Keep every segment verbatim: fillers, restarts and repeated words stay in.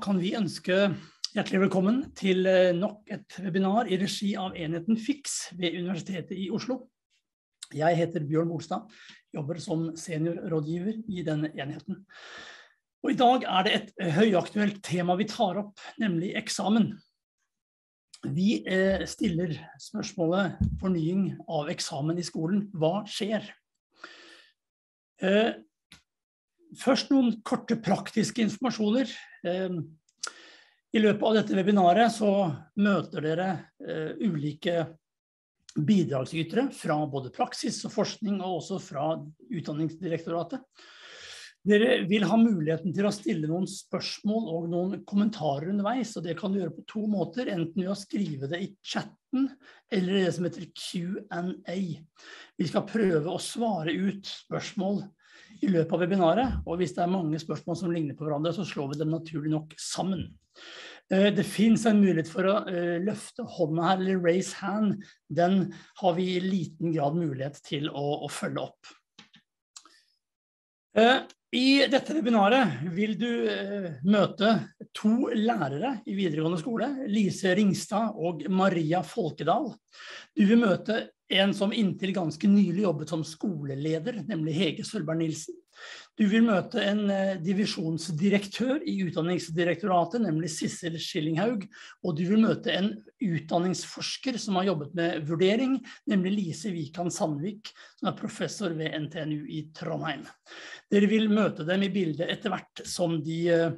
kan vi ønske hjertelig velkommen til nok et webinar i regi av enheten FIX ved Universitetet i Oslo. Jeg heter Bjørn Bolstad, jobber som seniorrådgiver i denne enheten. Og i dag er det et høyaktuelt tema vi tar opp, nemlig eksamen. Vi stiller spørsmålet fornying av eksamen i skolen. Hva skjer? Først noen korte praktiske informasjoner. I løpet av dette webinaret så møter dere ulike bidragsytere fra både praksis og forskning og også fra Utdanningsdirektoratet. Dere vil ha muligheten til å stille noen spørsmål og noen kommentarer underveis, og det kan du gjøre på to måter, enten ved å skrive det i chatten eller i det som heter Q and A. Vi skal prøve å svare ut spørsmål i løpet av webinaret, og hvis det er mange spørsmål som ligner på hverandre, så slår vi dem naturlig nok sammen. Det finnes en mulighet for å løfte hånda her, eller raise hand. Den har vi i liten grad mulighet til å, å følge opp. I dette webinaret vil du møte to lærere i videregående skole, Lise Ringstad og Maria Folkedal. Du vil møte en som inntil ganske nylig jobbet som skoleleder, nemlig Hege Sølberg-Nielsen. Du vil møte en divisjonsdirektør i Utdanningsdirektoratet, nemlig Sissel Schillinghaug, og du vil møte en utdanningsforsker som har jobbet med vurdering, nemlig Lise Vikan Sandvik, som er professor ved N T N U i Trondheim. Dere vil møte dem i bildet etter hvert som de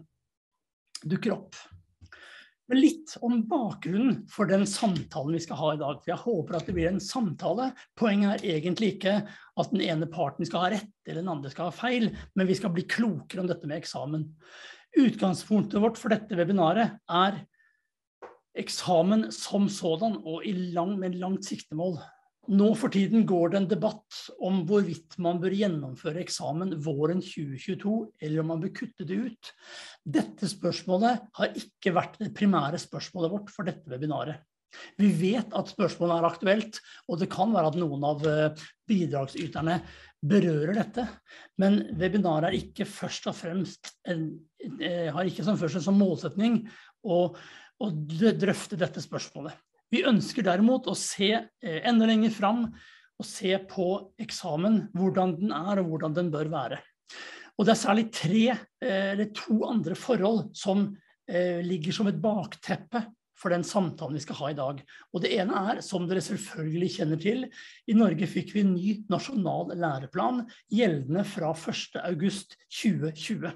dukker opp. Men litt om bakgrunnen for den samtalen vi skal ha i dag, for jeg håper at det blir en samtale. Poenget er egentlig ikke at den ene parten skal ha rett eller den andre skal ha feil, men vi skal bli klokere om dette med eksamen. Utgangspunktet vårt for dette webinaret er eksamen som sådan og i lang, med langt siktemål. Nå for tiden går det en debatt om hvorvidt man bør gjennomføre eksamen våren tjue tjueto, eller om man bør kutte det ut. Dette spørsmålet har ikke vært det primære spørsmålet vårt for dette webinaret. Vi vet at spørsmålet er aktuelt, og det kan være at noen av bidragsyterne berører dette, men webinaret er ikke først og fremst, en, har ikke som først som målsetning å, å drøfte dette spørsmålet. Vi ønsker derimot å se enda lenger fram og se på eksamen, hvordan den er og hvordan den bør være. Og det er særlig tre eller to andre forhold som ligger som et bakteppe for den samtalen vi skal ha i dag. Og det ene er, som dere selvfølgelig kjenner til, i Norge fikk vi en ny nasjonal læreplan gjeldende fra første august tjue tjue.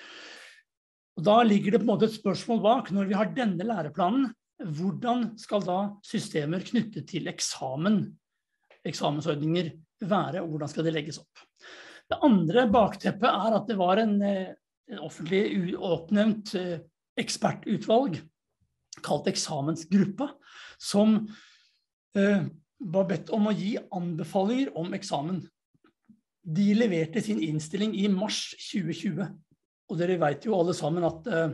Og da ligger det på en måte et spørsmål bak. Når vi har denne læreplanen, hvordan skal da systemer knyttet til eksamen, eksamensordninger være, og hvordan skal det legges opp? Det andre bakteppet er at det var en, en offentlig oppnevnt ekspertutvalg, kalt eksamensgruppa, som eh, var bedt om å gi anbefalinger om eksamen. De leverte sin innstilling i mars tjue tjue, og dere vet jo alle sammen at eh,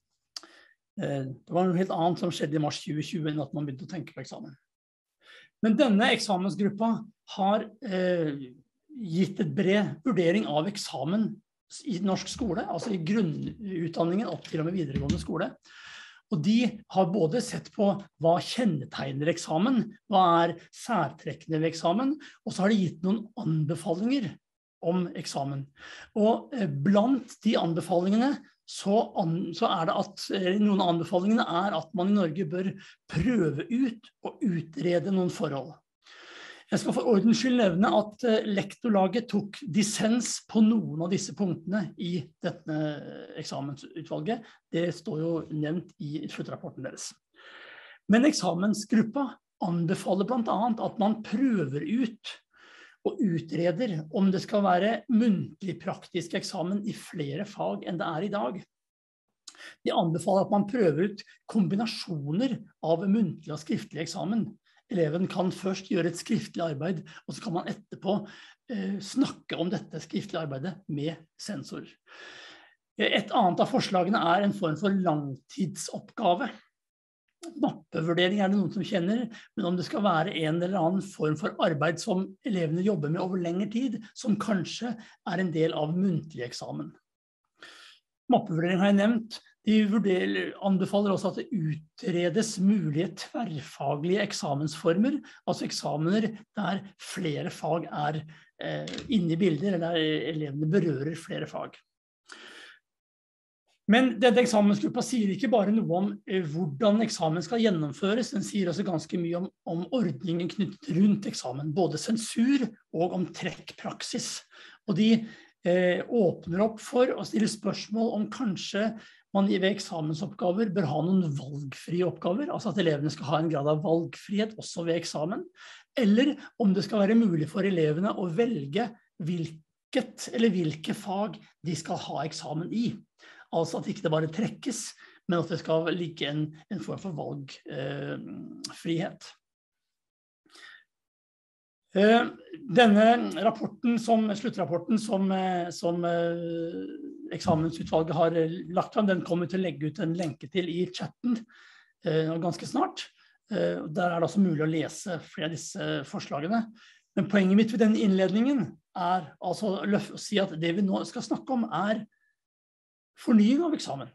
det var noe helt annet som skjedde i mars tjue tjue enn at man begynte å tenke på eksamen. Men denne eksamensgruppa har eh, gitt et bred vurdering av eksamen i norsk skole, altså i grunnutdanningen opp til og med videregående skole. Og de har både sett på hva kjennetegner eksamen, hva er særtrekkene ved eksamen, og så har de gitt noen anbefalinger om eksamen. Og eh, blant de anbefalingene Så, an, så er det at noen av anbefalingene er at man i Norge bør prøve ut og utrede noen forhold. Jeg skal for ordens skyld nevne at lektorlaget tok dissens på noen av disse punktene i dette eksamensutvalget. Det står jo nevnt i sluttrapporten deres. Men eksamensgruppa anbefaler blant annet at man prøver ut og utreder om det skal være muntlig praktisk eksamen i flere fag enn det er i dag. De anbefaler at man prøver ut kombinasjoner av muntlig og skriftlig eksamen. Eleven kan først gjøre et skriftlig arbeid, og så kan man etterpå eh, snakke om dette skriftlige arbeidet med sensor. Et annet av forslagene er en form for langtidsoppgave. Mappevurdering er det noen som kjenner, men om det skal være en eller annen form for arbeid som elevene jobber med over lengre tid, som kanskje er en del av muntlig eksamen. Mappevurdering har jeg nevnt. De vurderer, anbefaler også at det utredes mulige tverrfaglige eksamensformer, altså eksamener der flere fag er eh, inne i bilder, eller der elevene berører flere fag. Men denne eksamensgruppa sier ikke bare noe om eh, hvordan eksamen skal gjennomføres, den sier også ganske mye om, om ordningen knyttet rundt eksamen, både sensur og om trekkpraksis. Og de eh, åpner opp for å stille spørsmål om kanskje man ved eksamensoppgaver bør ha noen valgfrie oppgaver, altså at elevene skal ha en grad av valgfrihet også ved eksamen, eller om det skal være mulig for elevene å velge hvilket eller hvilke fag de skal ha eksamen i. Altså at ikke det bare trekkes, men at det skal ligge en, en form for valgfrihet. Eh, denne rapporten, som, sluttrapporten som, som eh, eksamensutvalget har lagt fram, den kommer til å legge ut en lenke til i chatten eh, ganske snart. Eh, der er det også mulig å lese flere av disse forslagene. Men poenget mitt ved denne innledningen er altså å si at det vi nå skal snakke om er fornying av eksamen.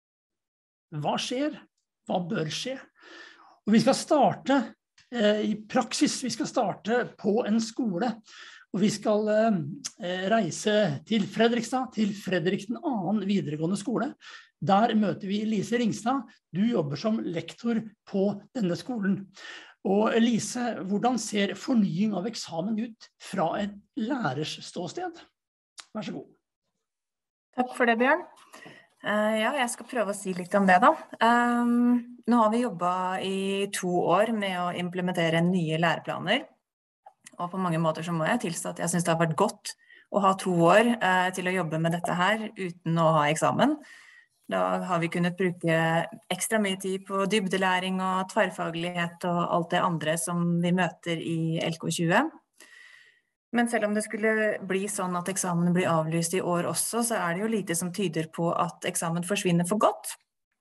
Hva skjer? Hva bør skje? Og vi skal starte eh, i praksis. Vi skal starte på en skole. Og vi skal eh, reise til Fredrikstad, til Fredrik den annen videregående skole. Der møter vi Lise Ringstad. Du jobber som lektor på denne skolen. Og Lise, hvordan ser fornying av eksamen ut fra et lærers ståsted? Vær så god. Takk for det, Bjørn. Uh, ja, jeg skal prøve å si litt om det da. Um, nå har vi jobbet i to år med å implementere nye læreplaner. Og på mange måter så må jeg tilstå at jeg synes det har vært godt å ha to år uh, til å jobbe med dette her uten å ha eksamen. Da har vi kunnet bruke ekstra mye tid på dybdelæring og tverrfaglighet og alt det andre som vi møter i L K tjue. Men selv om det skulle bli sånn at eksamen blir avlyst i år også, så er det jo lite som tyder på at eksamen forsvinner for godt.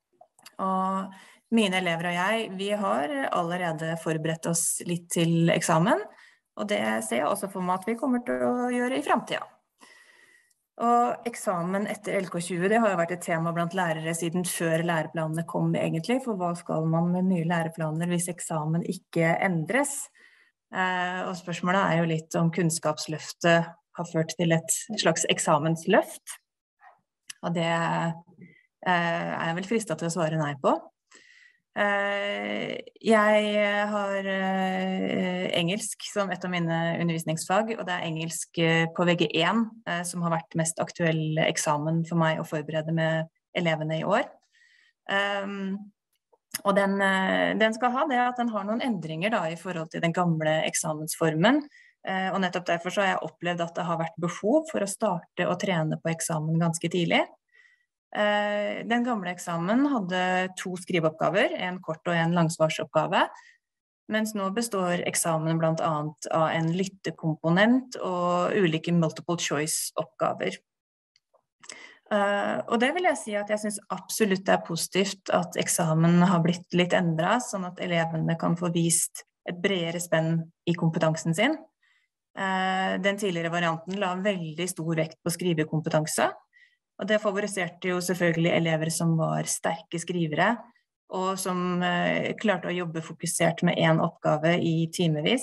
Og mine elever og jeg, vi har allerede forberedt oss litt til eksamen, og det ser jeg også for meg at vi kommer til å gjøre i fremtiden. Og eksamen etter L K tjue, det har jo vært et tema blant lærere siden før læreplanene kom egentlig, for hva skal man med nye læreplaner hvis eksamen ikke endres? Uh, og spørsmålet er jo litt om kunnskapsløftet har ført til et slags eksamensløft. Og det uh, er jeg vel fristet til å svare nei på. Uh, jeg har uh, engelsk som et av mine undervisningsfag, og det er engelsk på V G én uh, som har vært mest aktuell eksamen for meg å forberede med elevene i år. Um, Og den, den skal ha det at den har noen endringer da, i forhold til den gamle eksamensformen. Eh, og nettopp derfor så har jeg opplevd at det har vært behov for å starte og trene på eksamen ganske tidlig. Eh, den gamle eksamen hadde to skriveoppgaver, en kort og en langsvarsoppgave. Mens nå består eksamen blant annet av en lyttekomponent og ulike multiple choice-oppgaver. Uh, og det vil jeg si at jeg synes absolutt det er positivt at eksamen har blitt litt endret, sånn at elevene kan få vist et bredere spenn i kompetansen sin. Uh, den tidligere varianten la veldig stor vekt på skrivekompetanse, og det favoriserte jo selvfølgelig elever som var sterke skrivere, og som uh, klarte å jobbe fokusert med en oppgave i timevis.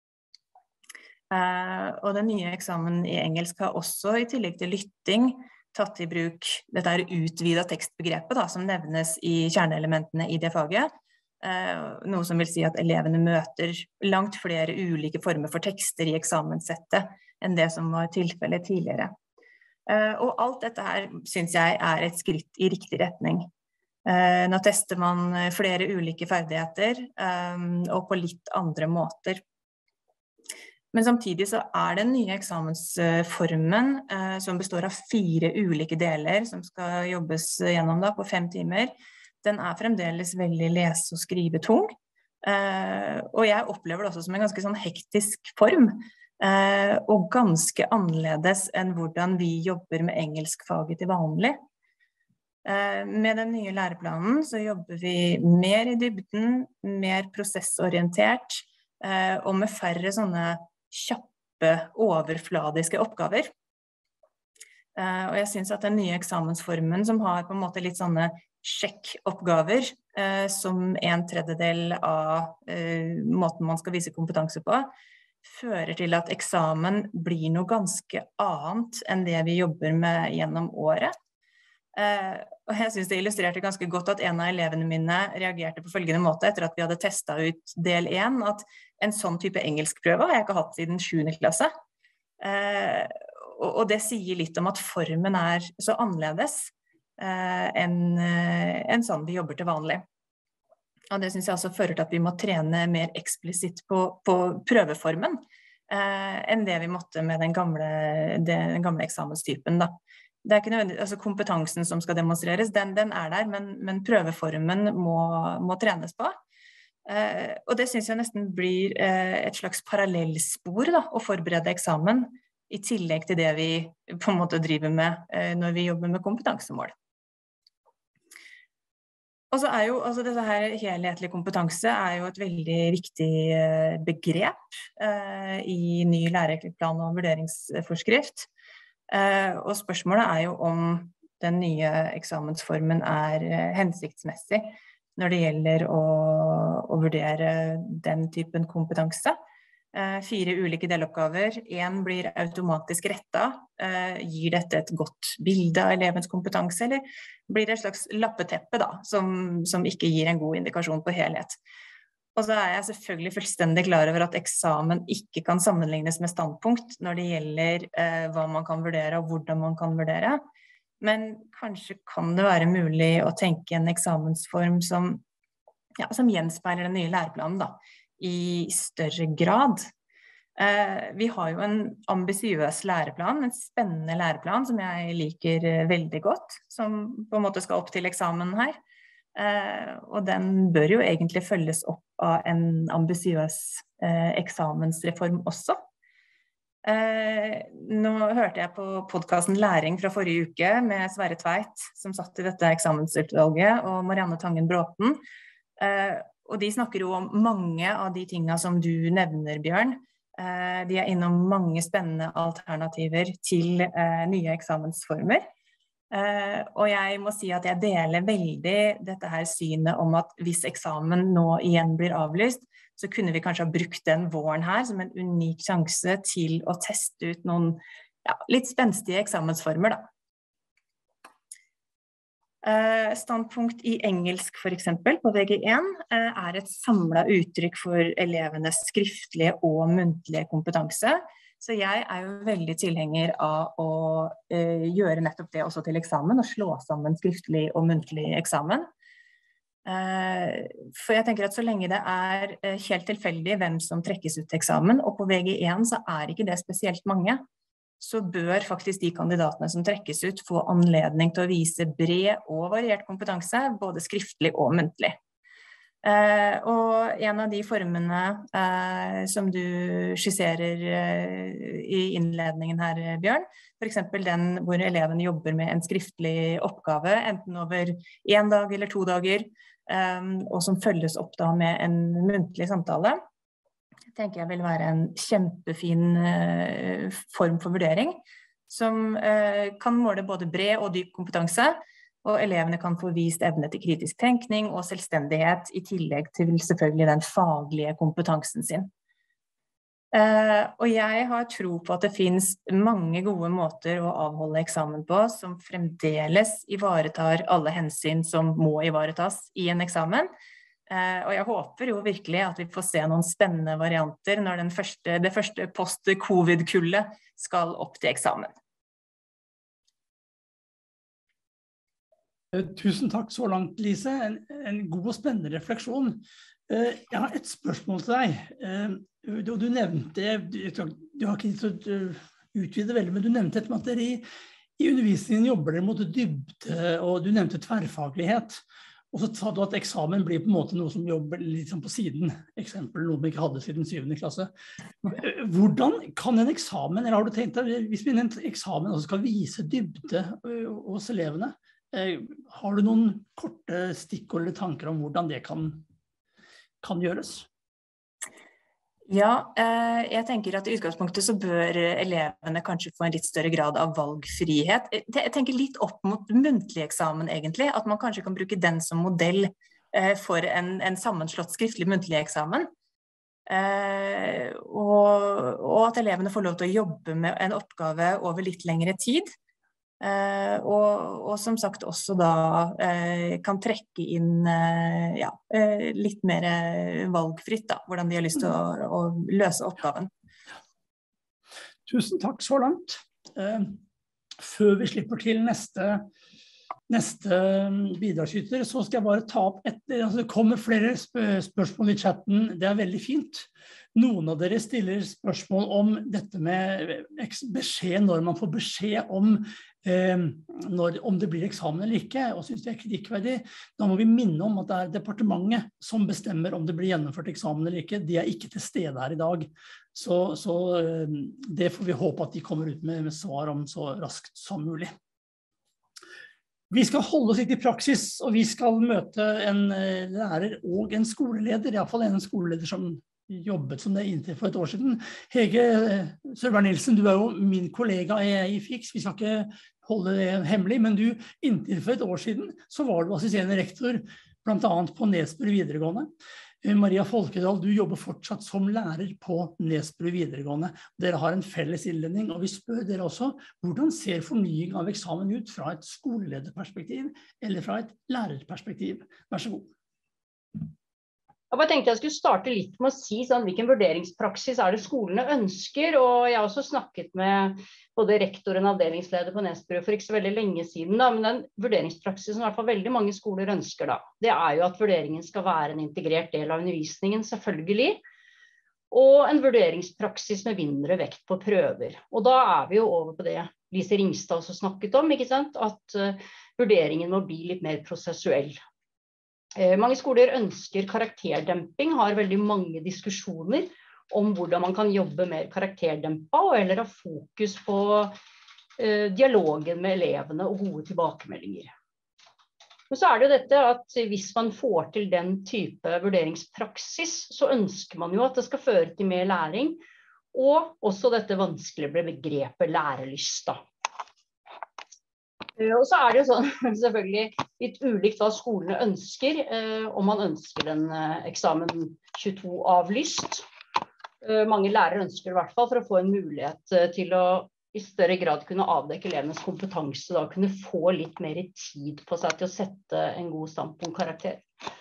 Uh, og den nye eksamen i engelsk har også, i tillegg til lytting, tatt i bruk dette er utvidet tekstbegrepet da, som nevnes i kjerneelementene i det faget. Eh, noe som vil si at elevene møter langt flere ulike former for tekster i eksamenssettet enn det som var tilfellet tidligere. Eh, og alt dette her synes jeg er et skritt i riktig retning. Eh, nå tester man flere ulike ferdigheter eh, og på litt andre måter. Men samtidig så er den nye eksamensformen eh, som består av fire ulike deler som skal jobbes gjennom da, på fem timer. Den er fremdeles veldig lese- og skrivetung. Eh, og jeg opplever det også som en ganske sånn hektisk form. Eh, og ganske annerledes enn hvordan vi jobber med engelskfaget til vanlig. Eh, med den nye læreplanen så jobber vi mer i dybden, mer prosessorientert, eh, og med færre sånne kjappe, overfladiske oppgaver. Uh, og jeg synes at den nye eksamensformen som har på en måte litt sånne sjekkoppgaver eh, som en tredjedel av eh, måten man skal vise kompetanse på, fører til at eksamen blir noe ganske annet enn det vi jobber med gjennom året. Uh, og jeg synes det illustrerte ganske godt at en av elevene mine reagerte på følgende måte etter at vi hadde testet ut del én, at en sånn type engelskprøve har jeg ikke hatt siden sjuende klasse. Uh, og, og det sier litt om at formen er så annerledes uh, enn uh, en sånn vi jobber til vanlig. Og det synes jeg også fører til at vi må trene mer eksplisitt på, på prøveformen uh, enn det vi måtte med den gamle, den gamle eksamenstypen da. Det er ikke nødvendig, altså kompetansen som skal demonstreres, den, den er der, men, men prøveformen må, må trenes på. Eh, og det synes jeg nesten blir eh, et slags parallellspor da, å forberede eksamen, i tillegg til det vi på en måte driver med eh, når vi jobber med kompetansemål. Og så er jo, altså dette her helhetlig kompetanse er jo et veldig viktig eh, begrep eh, i ny læreplan og vurderingsforskrift. Uh, og spørsmålet er jo om den nye eksamensformen er uh, hensiktsmessig når det gjelder å, å vurdere den typen kompetanse. Uh, fire ulike deloppgaver, en blir automatisk rettet. Uh, gir dette et godt bilde av elevens kompetanse, eller blir det et slags lappeteppe da, som, som ikke gir en god indikasjon på helhet? Og så er jeg selvfølgelig fullstendig klar over at eksamen ikke kan sammenlignes med standpunkt når det gjelder eh, hva man kan vurdere og hvordan man kan vurdere. Men kanskje kan det være mulig å tenke en eksamensform som, ja, som gjenspeiler den nye læreplanen da, i større grad. Eh, vi har jo en ambisiøs læreplan, en spennende læreplan som jeg liker veldig godt, som på en måte skal opp til eksamen her. Uh, og den bør jo egentlig følges opp av en ambisiøs uh, eksamensreform også. Uh, nå hørte jeg på podcasten Læring fra forrige uke med Sverre Tveit, som satt i dette eksamensutvalget, og Marianne Tangen Bråten. Uh, og de snakker jo om mange av de tingene som du nevner, Bjørn. Uh, de er innom mange spennende alternativer til uh, nye eksamensformer. Uh, og jeg må si at jeg deler veldig dette her synet om at hvis eksamen nå igjen blir avlyst, så kunne vi kanskje ha brukt den våren her som en unik sjanse til å teste ut noen ja, litt spenstige eksamensformer da. Uh, standpunkt i engelsk for eksempel på V G én uh, er et samlet uttrykk for elevenes skriftlige og muntlige kompetanse. Så jeg er jo veldig tilhenger av å eh, gjøre nettopp det også til eksamen, og slå sammen skriftlig og muntlig eksamen. Eh, for jeg tenker at så lenge det er eh, helt tilfeldig hvem som trekkes ut til eksamen, og på V G én så er ikke det spesielt mange, så bør faktisk de kandidatene som trekkes ut få anledning til å vise bred og variert kompetanse, både skriftlig og muntlig. Uh, og en av de formene uh, som du skisserer uh, i innledningen her, Bjørn, for eksempel den hvor eleven jobber med en skriftlig oppgave, enten over en dag eller to dager, um, og som følges opp da med en muntlig samtale, tenker jeg vil være en kjempefin uh, form for vurdering, som uh, kan måle både bred og dyp kompetanse, og elevene kan få vist evne til kritisk tenkning og selvstendighet i tillegg til selvfølgelig den faglige kompetansen sin. Uh, og jeg har tro på at det finnes mange gode måter å avholde eksamen på som fremdeles ivaretar alle hensyn som må ivaretas i en eksamen. Uh, og jeg håper jo virkelig at vi får se noen spennende varianter når den første, det første post-covid-kullet skal opp til eksamen. Tusen takk så langt, Lise. En, en god og spennende refleksjon. Jeg har et spørsmål til deg. Du, du nevnte, du, du har ikke tid til å utvide veldig, men du nevnte et med at dere i, i undervisningen jobber dere mot dybde, og du nevnte tverrfaglighet. Og så sa du at eksamen blir på en måte noe som jobber litt sånn på siden. Eksempel noe vi ikke hadde siden syvende klasse. Hvordan kan en eksamen, eller har du tenkt deg, hvis vi en eksamen også skal vise dybde hos elevene, har du noen korte stikkord eller tanker om hvordan det kan, kan gjøres? Ja, jeg tenker at i utgangspunktet så bør elevene kanskje få en litt større grad av valgfrihet. Jeg tenker litt opp mot muntlig eksamen egentlig, at man kanskje kan bruke den som modell for en, en sammenslått skriftlig muntlig eksamen. Og, og at elevene får lov til å jobbe med en oppgave over litt lengre tid. Uh, og, og som sagt også da uh, kan trekke inn uh, ja, uh, litt mer valgfritt da, hvordan de har lyst til å, å løse oppgaven. Tusen takk så langt. Uh, før vi slipper til neste, neste bidragsyter, så skal jeg bare ta opp et, altså det kommer flere sp- spørsmål i chatten, det er veldig fint. Noen av dere stiller spørsmål om dette med beskjed, når man får beskjed om eh, når, om det blir eksamen eller ikke, og synes det er kritikkverdig. Da må vi minne om at det er departementet som bestemmer om det blir gjennomført eksamen eller ikke. De er ikke til stede her i dag. Så, så eh, det får vi håpe at de kommer ut med, med svar om så raskt som mulig. Vi skal holde oss litt i praksis, og vi skal møte en eh, lærer og en skoleleder, i hvert fall en skoleleder som jobbet som det inntil for et år siden. Hege Sørberg-Nielsen, du er jo min kollega i, i Fiks, vi skal ikke holde det hemmelig, men du, inntil for et år siden, så var du assisterende rektor, blant annet på Nesbru videregående. Maria Folkedal, du jobber fortsatt som lærer på Nesbru videregående. Dere har en felles innledning, og vi spør dere også, hvordan ser fornying av eksamen ut fra et skolelederperspektiv, eller fra et lærerperspektiv? Vær så god. Jeg bare tenkte jeg skulle starte litt med å si sånn, hvilken vurderingspraksis er det skolene ønsker, og jeg har også snakket med både rektor og avdelingsleder på Nesbru for ikke så veldig lenge siden, da, men den vurderingspraksis som i hvert fall veldig mange skoler ønsker da, det er jo at vurderingen skal være en integrert del av undervisningen, selvfølgelig, og en vurderingspraksis med mindre vekt på prøver. Og da er vi jo over på det Lise Ringstad også snakket om, ikke sant? At uh, vurderingen må bli litt mer prosessuell. Mange skoler ønsker karakterdemping, har veldig mange diskusjoner om hvordan man kan jobbe mer karakterdempa, og eller ha fokus på eh, dialogen med elevene og gode tilbakemeldinger. Men så er det jo dette at hvis man får til den type vurderingspraksis, så ønsker man jo at det skal føre til mer læring, og også dette vanskelige begrepet lærelyst da. Og så er det jo sånn, selvfølgelig litt ulikt hva skolene ønsker, eh, om man ønsker den eh, eksamen tjueto avlyst. Eh, mange lærere ønsker det i hvert fall for å få en mulighet eh, til å i større grad kunne avdekke elevenes kompetanse, da kunne få litt mer tid på seg til å sette en god standpunktkarakter.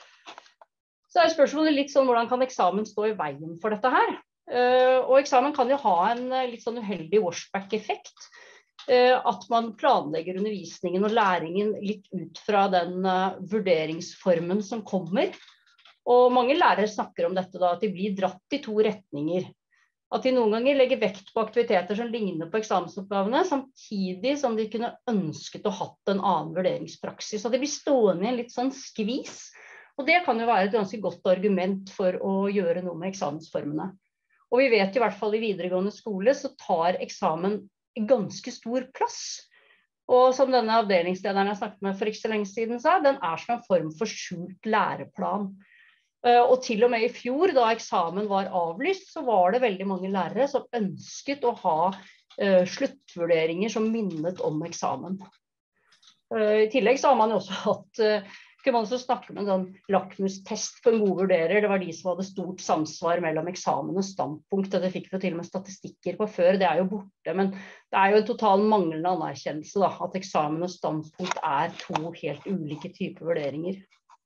Så er spørsmålet litt sånn, hvordan kan eksamen stå i veien for dette her? Eh, og eksamen kan jo ha en litt sånn uheldig washback-effekt, at man planlegger undervisningen og læringen litt ut fra den uh, vurderingsformen som kommer. Og mange lærere snakker om dette da, at de blir dratt i to retninger. At de noen ganger legger vekt på aktiviteter som ligner på eksamensoppgavene, samtidig som de kunne ønsket å hatt en annen vurderingspraksis. Så de blir stående i en litt sånn skvis. Og det kan jo være et ganske godt argument for å gjøre noe med eksamensformene. Og vi vet i hvert fall i videregående skole så tar eksamen ganske stor plass. Og som denne avdelingslederen jeg snakket med for ikke så lenge siden sa, den er som en form for skjult læreplan. Og til og med i fjor, da eksamen var avlyst, så var det veldig mange lærere som ønsket å ha uh, sluttvurderinger som minnet om eksamen. Uh, I tillegg så har man jo også hatt uh, kunne man også snakke med en sånn lakmustest på en god vurderer. Det var de som hadde stort samsvar mellom eksamen og standpunkt. Det fikk vi til og med statistikker på før, det er jo borte. Men det er jo en total manglende anerkjennelse da, at eksamen og standpunkt er to helt ulike typer vurderinger.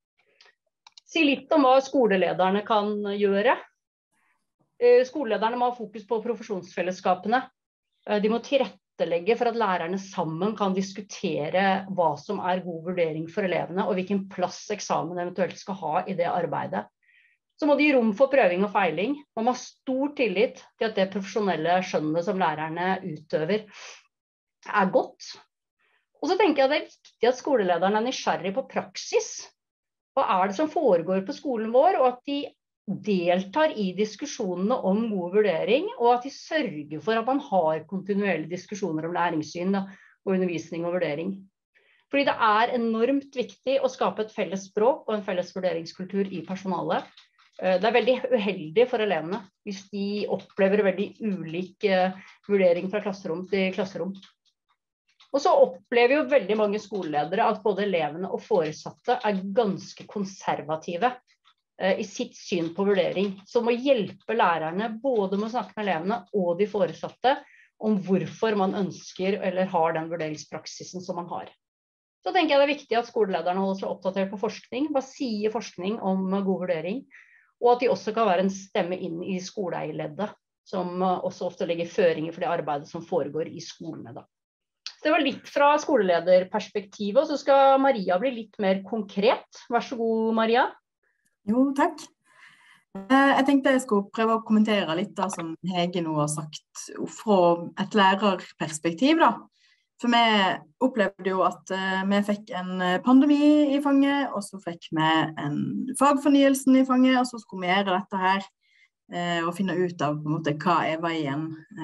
Si litt om hva skolelederne kan gjøre. Skolelederne må ha fokus på profesjonsfellesskapene. De må tilrettelegge for at lærerne sammen kan diskutere hva som er god vurdering for elevene, og hvilken plass eksamen eventuelt skal ha i det arbeidet. Så må de gi rom for prøving og feiling. Man må ha stor tillit til at det profesjonelle skjønnet som lærerne utøver er godt. Og så tenker jeg det er viktig at skolelederen er nysgjerrig på praksis. Hva er det som foregår på skolen vår, og at de deltar i diskusjonene om god vurdering, og at de sørger for at man har kontinuerlige diskusjoner om læringssyn da, og undervisning og vurdering. Fordi det er enormt viktig å skape et felles språk og en felles vurderingskultur i personalet. Det er veldig uheldig for elevene hvis de opplever veldig ulik vurdering fra klasserom til klasserom. Og så opplever jo veldig mange skoleledere at både elevene og foresatte er ganske konservative i sitt syn på vurdering, som må hjelpe lærerne både med å snakke med elevene og de foresatte om hvorfor man ønsker eller har den vurderingspraksisen som man har. Så tenker jeg det er viktig at skolelederne holder seg oppdatert på forskning, hva sier forskning om god vurdering, og at de også kan være en stemme inn i skoleeierleddet, som også ofte legger føringer for det arbeidet som foregår i skolene da. Det var litt fra skolelederperspektivet, og så skal Maria bli litt mer konkret. Vær så god, Maria. Jo, takk. Jeg tenkte jeg skulle prøve å kommentere litt da, som Hege nå har sagt, fra et lærerperspektiv da. For vi opplevde jo at vi fikk en pandemi i fanget, og så fikk vi en fagfornyelsen i fanget, og så skulle vi gjøre dette her og finne ut av på en måte, hva er veien.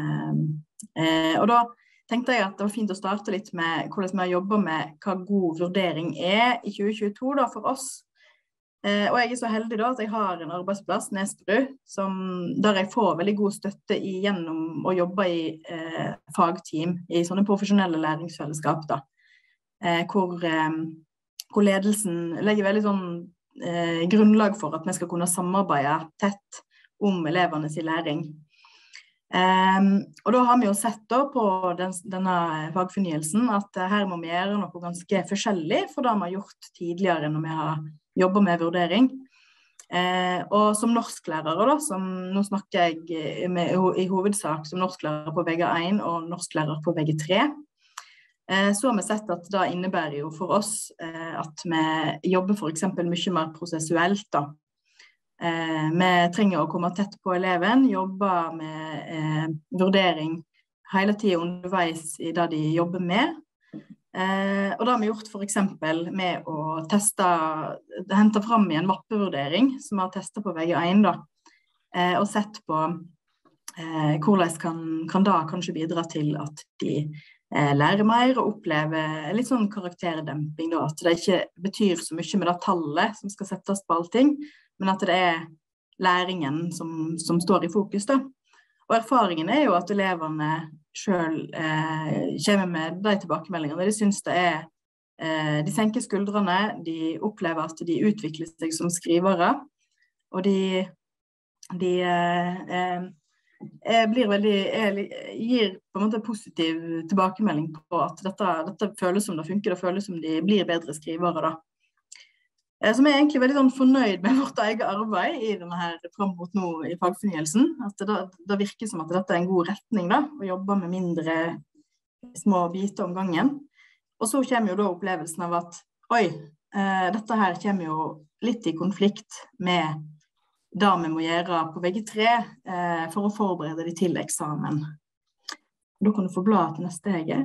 Og da tenkte jeg at det var fint å starte litt med hvordan vi jobber med hva god vurdering er i tjue tjueto da, for oss. Eh, og jeg er så heldig da at jeg har en arbeidsplass, Nesbru, som, der jeg får veldig god støtte gjennom å jobbe i eh, fagteam, i sånne profesjonelle læringsfellesskap da, eh, hvor, eh, hvor ledelsen legger veldig sånn eh, grunnlag for at vi skal kunne samarbeide tett om elevenes læring. Eh, og da har vi jo sett da på den, denne fagfornyelsen at her må vi gjøre noe ganske forskjellig for det vi har gjort tidligere når vi har jobber med vurdering. Eh, og som norsklærere da, som nå snakker jeg med, i hovedsak som norsklærer på V G én og norsklærer på V G tre, eh, så har vi sett at det innebærer jo for oss eh, at vi jobber for eksempel mye mer prosessuelt da. Eh, vi trenger å komme tett på eleven, jobbe med eh, vurdering hele tiden underveis i det de jobber med. Eh, og det har vi gjort for eksempel med å teste, hente frem i en mappevurdering som vi har testet på V G én da, eh, og sett på eh, hvordan kan, kan det kanskje bidra til at de eh, lærer mer og opplever litt sånn karakterdemping da, at det ikke betyr så mye med det tallet som skal settes på allting, men at det er læringen som, som står i fokus da. Og erfaringen er jo at elevene selv eh, kommer med de tilbakemeldingene. De synes det er, eh, de senker skuldrene, de opplever at de utvikler seg som skrivere, og de, de eh, eh, blir veldig, er, gir på en måte positiv tilbakemelding på at dette, dette føles som det funker, det føles som de blir bedre skrivere da. Som er egentlig veldig sånn fornøyd med vårt eget arbeid i denne her frem mot nå i fagfornyelsen. At det, det virker som at dette er en god retning da, å jobbe med mindre små biter om gangen. Og så kommer jo da opplevelsen av at, oi, eh, dette her kommer jo litt i konflikt med det vi må gjøre på V G tre eh, for å forberede de til eksamen. Da kan du få bladet til neste, Hege.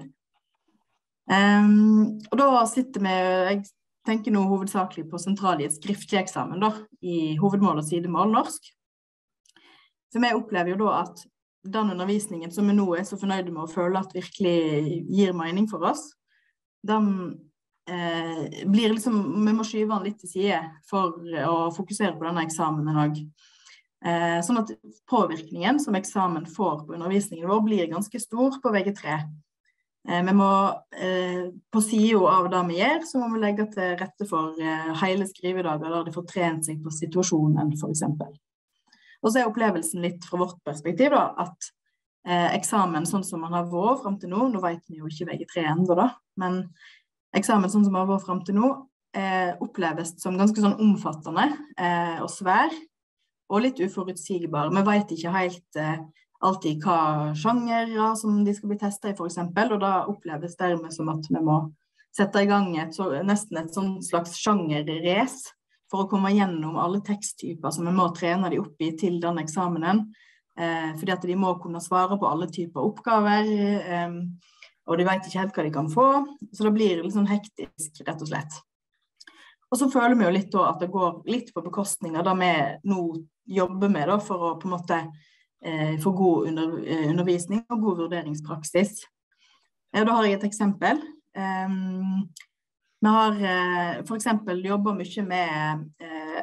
Um, og da sitter vi, jeg tenker nå hovedsakelig på sentralt i et skriftlig eksamen da, i hovedmål og sidemål norsk. For vi opplever jo da at den undervisningen som vi nå er så fornøyde med å føle at virkelig gir mening for oss, den eh, blir liksom, vi må skyve den litt til side for å fokusere på denne eksamenen også. Eh, sånn at påvirkningen som eksamen får på undervisningen vår blir ganske stor på V G tre. Eh, vi må, eh, på siden av det vi gjør, så må vi legge til rette for eh, hele skrivedager, der de får trent seg på situasjonen, for eksempel. Og så er opplevelsen litt fra vårt perspektiv da, at eh, eksamen sånn som man har vært frem til nå, nå vet vi jo ikke V G tre enda da, men eksamen sånn som man har vært frem til nå, eh, oppleves som ganske sånn omfattende eh, og svær, og litt uforutsigbar. Vi vet ikke helt eh, alltid hva sjanger ja, som de skal bli testet i for eksempel, og da oppleves det dermed som at vi må sette i gang et, så, nesten et sånn slags sjangerrace for å komme gjennom alle teksttyper som vi må trene de opp i til den eksamenen, eh, fordi at de må kunne svare på alle typer oppgaver, eh, og de vet ikke helt hva de kan få, så det blir litt sånn hektisk, rett og slett. Og så føler vi jo litt da at det går litt på bekostning av det vi nå jobber med da, for å på en måte for god under, undervisning og god vurderingspraksis. Da har jeg et eksempel. Um, vi har uh, for eksempel jobbet mye med uh,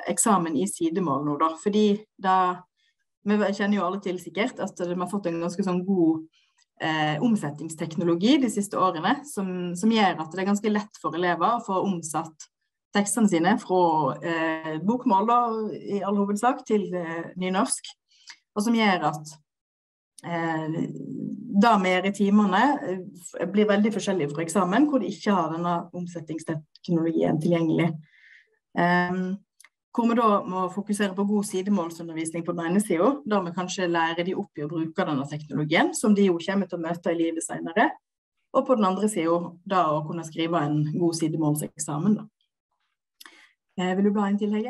eksamen i sidemål nå da, fordi da, vi kjenner jo alle til sikkert at de har fått en ganske sånn god eh, omsettingsteknologi de siste årene, som, som gjør at det er ganske lett for elever å få omsatt tekstene sine fra eh, bokmål da, i all hovedsak til eh, nynorsk, og som gjør at eh, da mer i timene eh, blir veldig forskjellige fra eksamen, hvor de ikke har denne omsettingsteknologien tilgjengelig. Eh, hvor vi da må fokusere på god sidemålsundervisning på den ene siden, da vi kanskje lærer de opp i å bruke denne teknologien, som de jo kommer til å møte i livet senere, og på den andre siden da å kunne skrive en god sidemålseksamen da. Eh, vil du bla inn til, Hege?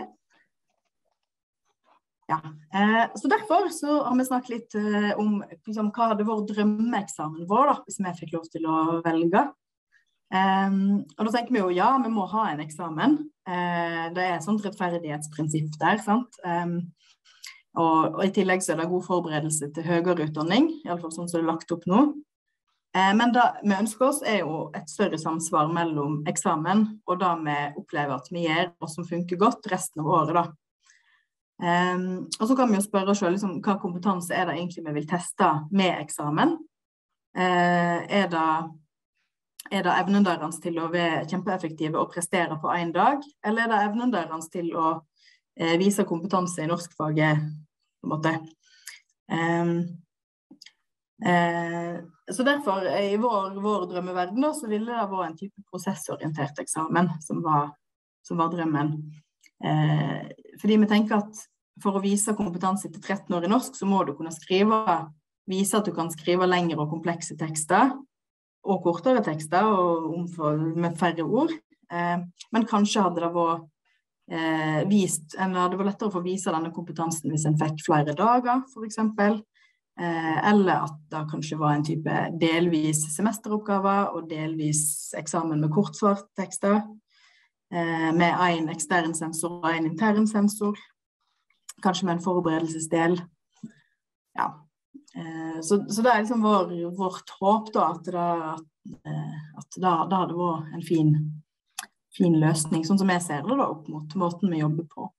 Ja, eh, så derfor så har vi snakket litt eh, om liksom, hva hadde vår drømmeeksamen vår da, hvis vi fikk lov til å velge. Eh, og da tenker vi jo, ja, vi må ha en eksamen. Eh, det er et sånt rettferdighetsprinsipp der, sant? Eh, og, og i tillegg så er det god forberedelse til høyere utdanning, i alle fall sånn som det er lagt opp nå. Men det vi ønsker oss er jo et større samsvar mellom eksamen og det vi opplever at vi gjør, og som funker godt resten av året da. Um, og så kan vi jo spørre oss selv, liksom, hva kompetanse er det egentlig vi vil teste med eksamen? Uh, er, det, er det evnen deres til å være kjempeeffektive og prestere på en dag, eller er det evnen deres til å uh, vise kompetanse i norskfaget på en måte? Um, Eh, så derfor i vår, vår drømmeverden da, så ville det vært en type prosessorientert eksamen som var, som var drømmen. Eh, fordi vi tenker at for å vise kompetanse til tretten år i norsk, så må du kunne skrive, vise at du kan skrive lengre og komplekse tekster, og kortere tekster, og med færre ord. Eh, men kanskje hadde det vært eh, vist, en, det var lettere å få vise denne kompetansen hvis en fikk flere dager, for eksempel. Eller at det kanskje var en type delvis semesteroppgaver og delvis eksamen med kortsvartekster, med en ekstern sensor og en intern sensor, kanskje med en forberedelsesdel. Ja. Så, så det er liksom vår, vårt håp da, at det, at det, det hadde vært en fin, fin løsning, sånn som jeg ser det da, opp mot måten vi jobber på.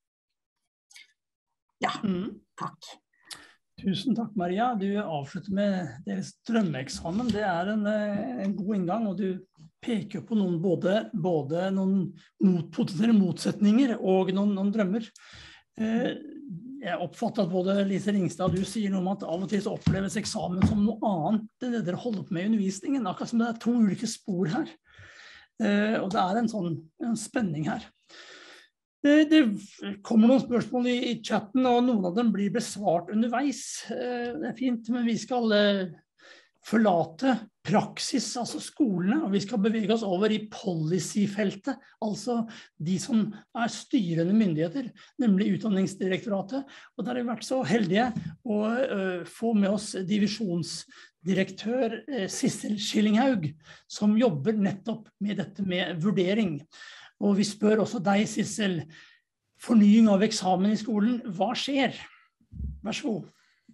Ja, takk. Tusen takk, Maria. Du avslutter med deres drømmeeksamen. Det er en, en god inngang, og du peker på noen både, både noen mot, potensielle motsetninger og noen, noen drømmer. Eh, jeg oppfatter at både Lise Ringstad og du sier noe om at av og til så oppleves eksamen som noe annet enn det dere holder på med i undervisningen, akkurat som det er to ulike spor her. Eh, og det er en sånn en spenning her. Det, det kommer noen spørsmål i, i chatten, og noen av dem blir besvart underveis. Det er fint, men vi skal forlate praksis, altså skolene, og vi skal bevege oss over i policy-feltet, altså de som er styrende myndigheter, nemlig Utdanningsdirektoratet. Og der har vi vært så heldige å uh, få med oss divisjonsdirektør uh, Sissel Skillinghaug, som jobber nettopp med dette med vurdering. Og vi spør også deg, Sissel, fornying av eksamen i skolen, hva skjer? Vær så god.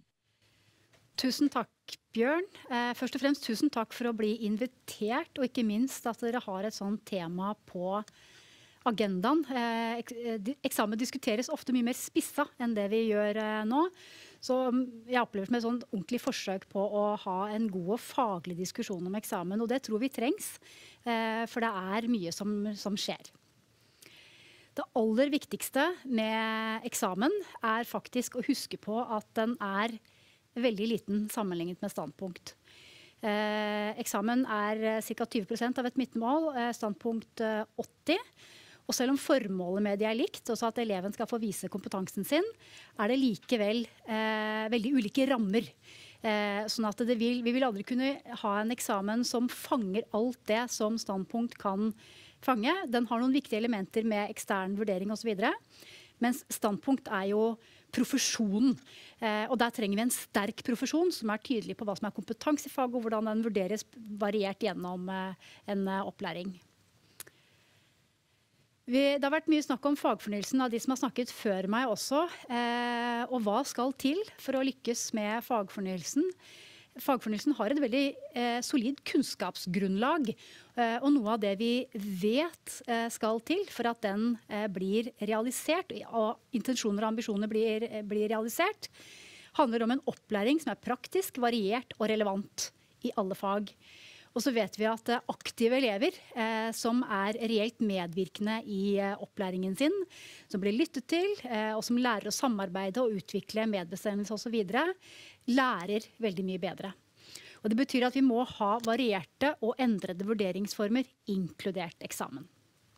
Tusen takk, Bjørn. Eh, først og fremst tusen takk for å bli invitert, og ikke minst at dere har et sånt tema på agendaen. Eh, ek eksamen diskuteres ofte mye mer spissa enn det vi gjør eh, nå. Så jeg opplever det som et sånt ordentlig forsøk på å ha en god og faglig diskusjon om eksamen, og det tror vi trengs, eh, for det er mye som, som skjer. Det aller viktigste med eksamen er faktisk å huske på at den er veldig liten sammenlignet med standpunkt. Eh, eksamen er ca. tyve prosent av et midtmål, eh, standpunkt eh, åtti. Og selv om formålet med det er likt, også at eleven skal få vise kompetansen sin, er det likevel eh, veldig ulike rammer. Eh, sånn at det vil, vi vil aldri kunne ha en eksamen som fanger alt det som standpunkt kan fange. Den har noen viktige elementer med ekstern vurdering og så videre. Mens standpunkt er jo profesjonen. Eh, og der trenger vi en sterk profesjon som er tydelig på hva som er kompetanse i fag, og hvordan den vurderes variert gjennom eh, en eh, opplæring. Vi, det har vært mye snakk om fagfornyelsen av de som har snakket før meg også, eh, og hva skal til for å lykkes med fagfornyelsen. fagfornyelsen har et veldig eh, solid kunnskapsgrunnlag, eh, og noe av det vi vet eh, skal til for at den eh, blir realisert, og intensjoner og ambisjoner blir, blir realisert, handler om en opplæring som er praktisk, variert og relevant i alle fag. Og så vet vi at aktive elever eh, som er reelt medvirkende i eh, opplæringen sin, som blir lyttet til, eh, og som lærer å samarbeide og utvikle medbestemmelse og så videre, lærer veldig mye bedre. Og det betyr at vi må ha varierte og endrede vurderingsformer, inkludert eksamen.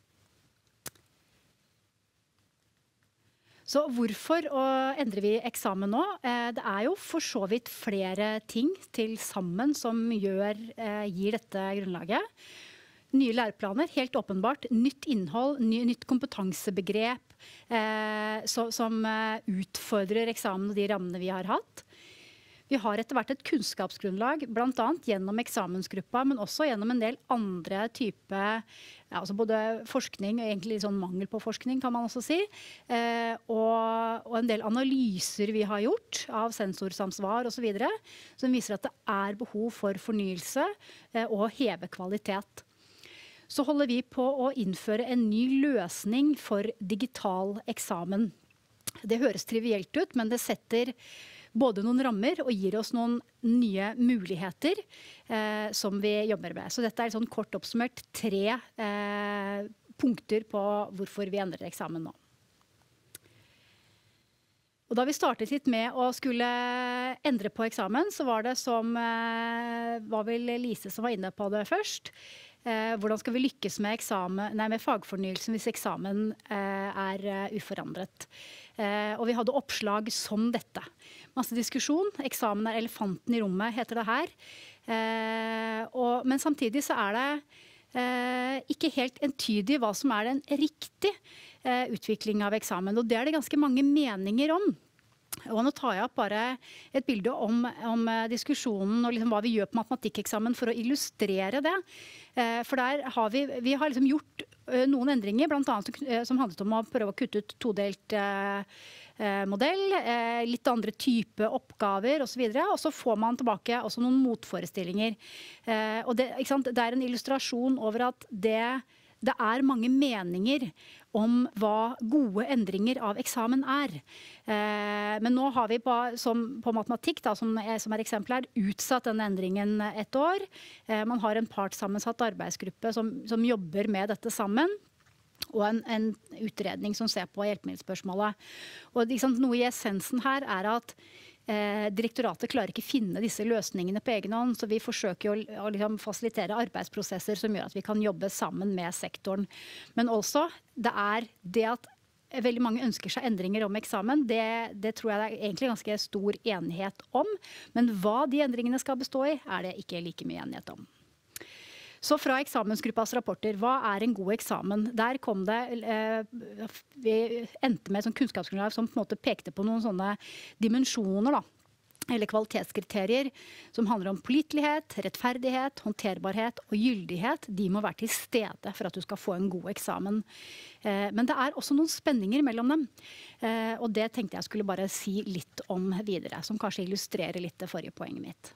Så hvorfor endrer vi eksamen nå? Det er jo for så vidt flere ting til sammen som gjør, gir dette grunnlaget. Nye læreplaner, helt åpenbart. Nytt innhold, ny, nytt kompetansebegrep eh, så, som utfordrer eksamen og de rammene vi har hatt. Vi har etter hvert et kunnskapsgrunnlag, blant annet gjennom eksamensgruppa, men også gjennom en del andre type, ja, altså både forskning, og egentlig sånn mangel på forskning kan man også si, eh, og, og en del analyser vi har gjort av sensorsamsvar og så videre, som viser at det er behov for fornyelse eh, og heve kvalitet. Så holder vi på å innføre en ny løsning for digital eksamen. Det høres trivielt ut, men det setter både noen rammer og gir oss noen nye muligheter eh, som vi jobber med. Så dette er sånn kort oppsummert tre eh, punkter på hvorfor vi endrer eksamen nå. Og da vi startet litt med å skulle endre på eksamen, så var det som, eh, var vel Lise som var inne på det først. Eh, hvordan skal vi lykkes med, eksamen, nei, med fagfornyelsen hvis eksamen eh, er uh, uforandret? Eh, og vi hadde oppslag som dette. Masse diskusjon. Eksamen er elefanten i rommet, heter det her. Eh, og, men samtidig så er det eh, ikke helt entydig hva som er den riktige eh, utvikling av eksamen. Og det er det ganske mange meninger om. Og nå tar jeg opp bare et bilde om, om diskusjonen og liksom hva vi gjør på matematikkeksamen for å illustrere det. Eh, for der har vi, vi har liksom gjort eh, noen endringer, blant annet som, som handlet om å prøve å kutte ut todelt eh, modell, eh, litt andre type oppgaver og så videre. Og så får man tilbake også noen motforestillinger. Eh, og det, ikke sant? Det er en illustrasjon over at det, det er mange meninger om hva gode endringer av eksamen er. Eh, men nå har vi på, som, på matematikk, da, som, er, som er eksempel her, utsatt denne endringen et år. Eh, man har en partssammensatt arbeidsgruppe som, som jobber med dette sammen. Og en, en utredning som ser på hjelpemiddelspørsmålet. Og liksom, noe i essensen her er at eh, direktoratet klarer ikke finne disse løsningene på egen hånd, så vi forsøker å, å liksom, fasilitere arbeidsprosesser som gjør at vi kan jobbe sammen med sektoren. Men også, det er det at veldig mange ønsker seg endringer om eksamen, det, det tror jeg det er egentlig ganske stor enighet om. Men hva de endringene skal bestå i, er det ikke like mye enighet om. Så fra eksamensgruppas rapporter, hva er en god eksamen? Der kom det, eh, vi endte med et sånt kunnskapsgrunnlag som på en måte pekte på noen sånne dimensjoner, da, eller kvalitetskriterier, som handler om pålitelighet, rettferdighet, håndterbarhet og gyldighet. De må være til stede for at du skal få en god eksamen. Eh, men det er også noen spenninger mellom dem, eh, og det tenkte jeg skulle bare si litt om videre, som kanskje illustrerer litt det forrige poenget mitt.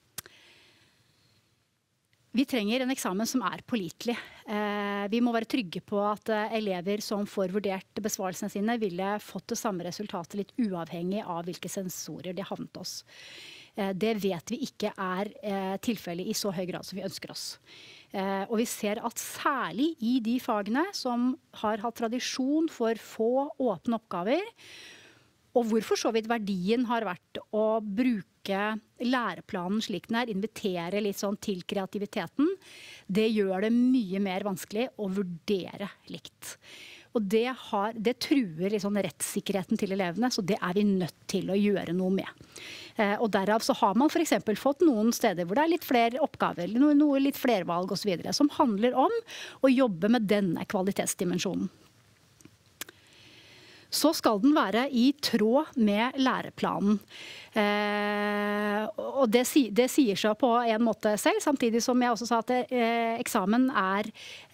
Vi trenger en eksamen som er pålitelig. Eh, vi må være trygge på at eh, elever som får vurdert besvarelsene sine, ville fått det samme resultatet litt uavhengig av hvilke sensorer de havnet oss. Eh, det vet vi ikke er eh, tilfellet i så høy grad som vi ønsker oss. Eh, og vi ser at særlig i de fagene som har hatt tradisjon for få åpne oppgaver, og hvorfor så vidt verdien har vært å bruke læreplanen slik den er, invitere litt sånn til kreativiteten, det gjør det mye mer vanskelig å vurdere likt. Og det, har, det truer liksom rettssikkerheten til elevene, så det er vi nødt til å gjøre noe med. Eh, og derav så har man for eksempel fått noen steder hvor det er litt flere oppgaver, noe, noe litt flervalg og så videre, som handler om å jobbe med denne kvalitetsdimensjonen. så skal den være i tråd med læreplanen. Eh, og det, det sier seg på en måte selv, samtidig som jeg også sa at eh, eksamen er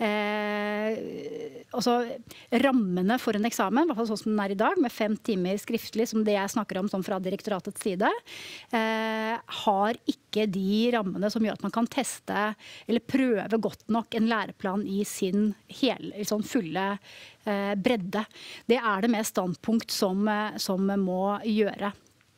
eh, altså rammene for en eksamen, i hvert fall sånn som den er i dag, med fem timer skriftlig, som det jeg snakker om sånn fra direktoratets side, eh, har ikke de rammene som gjør at man kan teste eller prøve godt nok en læreplan i sin hele, sånn fulle eh, bredde. Det er det med standpunkt som, som må gjøre.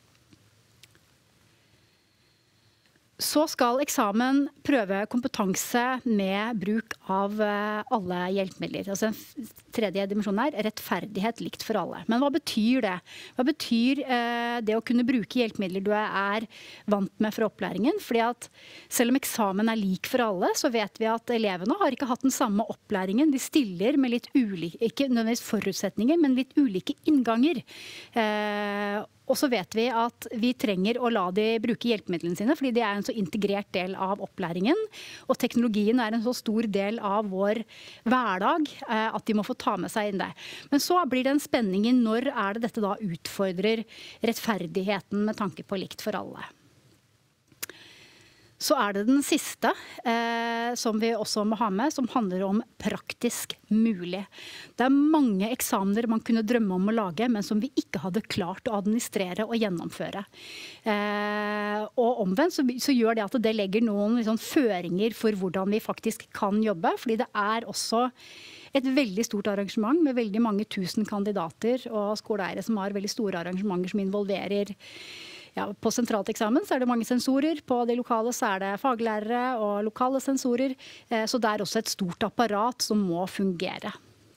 Så skal eksamen prøve kompetanse med bruk av alle hjelpemidler. Altså den tredje dimensjonen er rettferdighet likt for alle. Men hva betyr det? Hva betyr eh, det å kunne bruke hjelpemidler du er vant med fra opplæringen? Fordi at selv om eksamen er lik for alle, så vet vi at elevene har ikke hatt den samme opplæringen. De stiller med litt ulike, ikke nødvendigvis forutsetninger, men litt ulike innganger. Eh, Og så vet vi at vi trenger å la de bruke hjelpemidlene sine, fordi det er en så integrert del av opplæringen. Og teknologien er en så stor del av vår hverdag at de må få ta med seg inn det. Men så blir det en spenning i når er det dette da utfordrer rettferdigheten med tanke på likt for alle. Så er det den siste, eh, som vi også må ha med, som handler om praktisk mulig. Det er mange eksamener man kunne drømme om å lage, men som vi ikke hadde klart å administrere og gjennomføre. Eh, og omvendt så, så gjør det at det legger noen liksom, føringer for hvordan vi faktisk kan jobbe, fordi det er også et veldig stort arrangement med veldig mange tusen kandidater og skoleeiere som har veldig store arrangementer som involverer. Ja, på sentralt eksamen så er det mange sensorer, på de lokale så er det faglærere og lokale sensorer, så det er også et stort apparat som må fungere.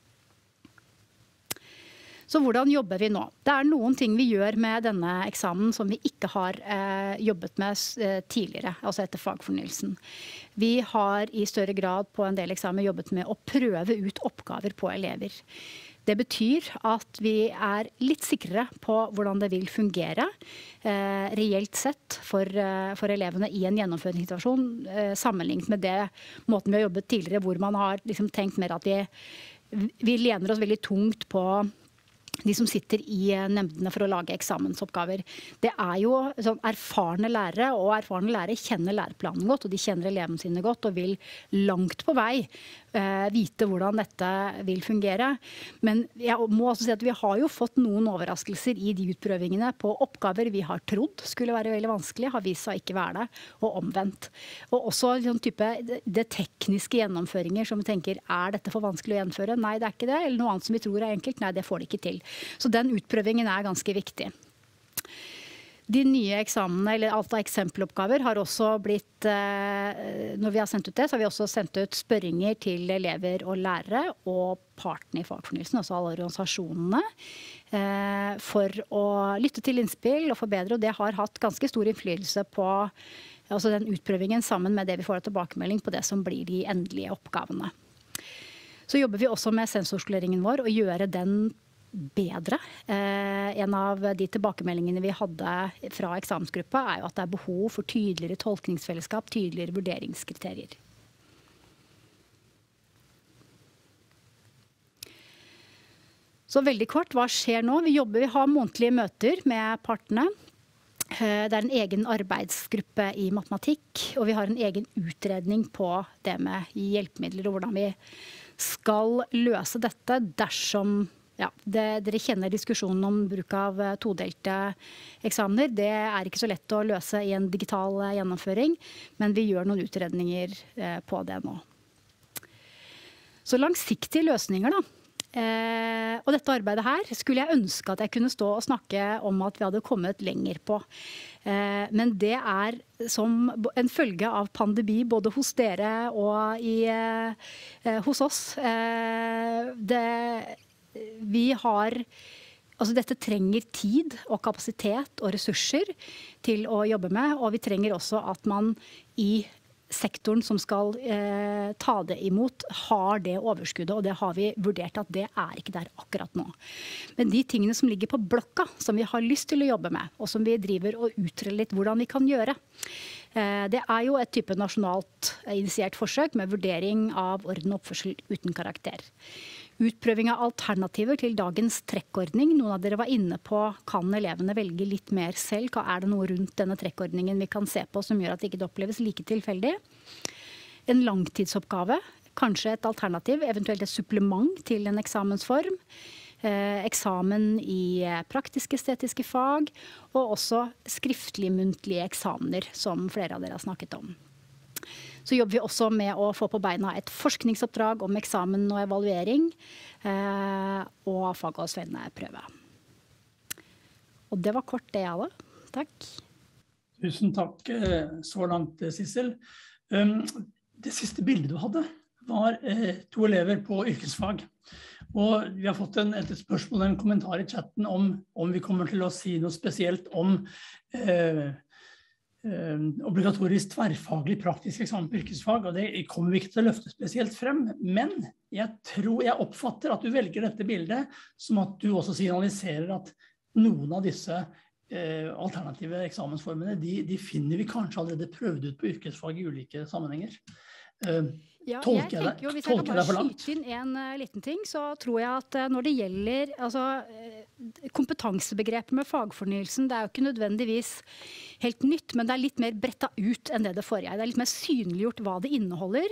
Så hvordan jobber vi nå? Det er noen ting vi gjør med denne eksamen som vi ikke har eh, jobbet med eh, tidligere, altså etter fagfornyelsen. Vi har i større grad på en del eksamen jobbet med å prøve ut oppgaver på elever. Det betyr at vi er litt sikrere på hvordan det vil fungere eh, reelt sett for, eh, for elevene i en gjennomføringssituasjon, eh, sammenlignet med det måten vi har jobbet tidligere, hvor man har liksom, tenkt mer at vi, vi lener oss veldig tungt på de som sitter i nemndene for å lage eksamensoppgaver. Det er jo sånn, erfarne lærere, og erfarne lærere kjenner læreplanen godt, og de kjenner elevene sine godt, og vil langt på vei eh, vite hvordan dette vil fungere. Men jeg må også si at vi har jo fått noen overraskelser i de utprøvingene på oppgaver vi har trodd skulle være veldig vanskelig, har vist seg ikke være det, og omvendt. Og også sånn type, det tekniske gjennomføringer som vi tenker, er dette for vanskelig å gjennomføre? Nei, det er ikke det. Eller noe annet som vi tror er enkelt? Nei, det får de ikke til. Så den utprøvingen er ganske viktig. De nye eksamene, eller alt av eksempeloppgaver, har også blitt, når vi har sendt ut det, så har vi også sendt ut spørringer til elever og lærere og partene i fagfornyelsen, altså alle organisasjonene, for å lytte til innspill og forbedre, og det har hatt ganske stor innflytelse på altså den utprøvingen sammen med det vi får av tilbakemelding på det som blir de endelige oppgavene. Så jobber vi også med sensorskoleringen vår og gjøre den bedre. Eh, en av de tilbakemeldingene vi hadde fra eksamensgruppa er jo at det er behov for tydeligere tolkningsfellesskap, tydeligere vurderingskriterier. Så veldig kort, hva skjer nå? Vi jobber, vi har månedlige møter med partene. Det er en egen arbeidsgruppe i matematikk, og vi har en egen utredning på det med hjelpemidler og hvordan vi skal løse dette dersom Ja, det, dere kjenner diskusjonen om bruk av todelte eksamener. Det er ikke så lett å løse i en digital gjennomføring, men vi gjør noen utredninger eh, på det nå. Så langsiktige løsninger da. Eh, og dette arbeidet her skulle jeg ønske at jeg kunne stå og snakke om at vi hadde kommet lenger på. Eh, men det er som en følge av pandemi både hos dere og i, eh, hos oss. Eh, det Vi har, altså dette trenger tid og kapasitet og ressurser til å jobbe med, og vi trenger også at man i sektoren som skal eh, ta det imot, har det overskuddet, og det har vi vurdert at det er ikke der akkurat nå. Men de tingene som ligger på blokka, som vi har lyst til å jobbe med, og som vi driver og utreder litt hvordan vi kan gjøre, eh, det er jo et type nasjonalt initiert forsøk med vurdering av orden og oppførsel uten karakter. Utprøving av alternativer til dagens trekkordning. Noen av dere var inne på, kan elevene velge litt mer selv? Hva er det noe rundt denne trekkordningen vi kan se på som gjør at det ikke oppleves like tilfeldig? En langtidsoppgave, kanskje et alternativ, eventuelt et supplement til en eksamensform. Eh, eksamen i praktiske estetiske fag, og også skriftlig muntlige eksamener, som flere av dere har snakket om. Så jobber vi også med å få på beina et forskningsoppdrag om eksamen og evaluering, eh, og fag- og svenneprøve. Og det var kort det, alle. Takk. Tusen takk så langt, Sissel. Det siste bildet du hadde var to elever på yrkesfag. Og vi har fått en, et spørsmål, en kommentar i chatten om, om vi kommer til å si noe spesielt om eh, obligatorisk tverrfaglig praktisk eksamen på yrkesfag, og det kommer vi ikke til å løfte spesielt frem, men jeg tror, jeg oppfatter at du velger dette bildet som at du også signaliserer at noen av disse eh, alternative eksamensformene, de, de finner vi kanskje allerede prøvd ut på yrkesfag i ulike sammenhenger. Eh, Ja, tolker jeg tenker jo, hvis jeg jeg kan bare skyte inn en uh, liten ting, så tror jeg at uh, når det gjelder altså, uh, kompetansebegrepet med fagfornyelsen, det er jo ikke nødvendigvis helt nytt, men det er litt mer bretta ut enn det det forrige. Det er litt mer synliggjort hva det inneholder.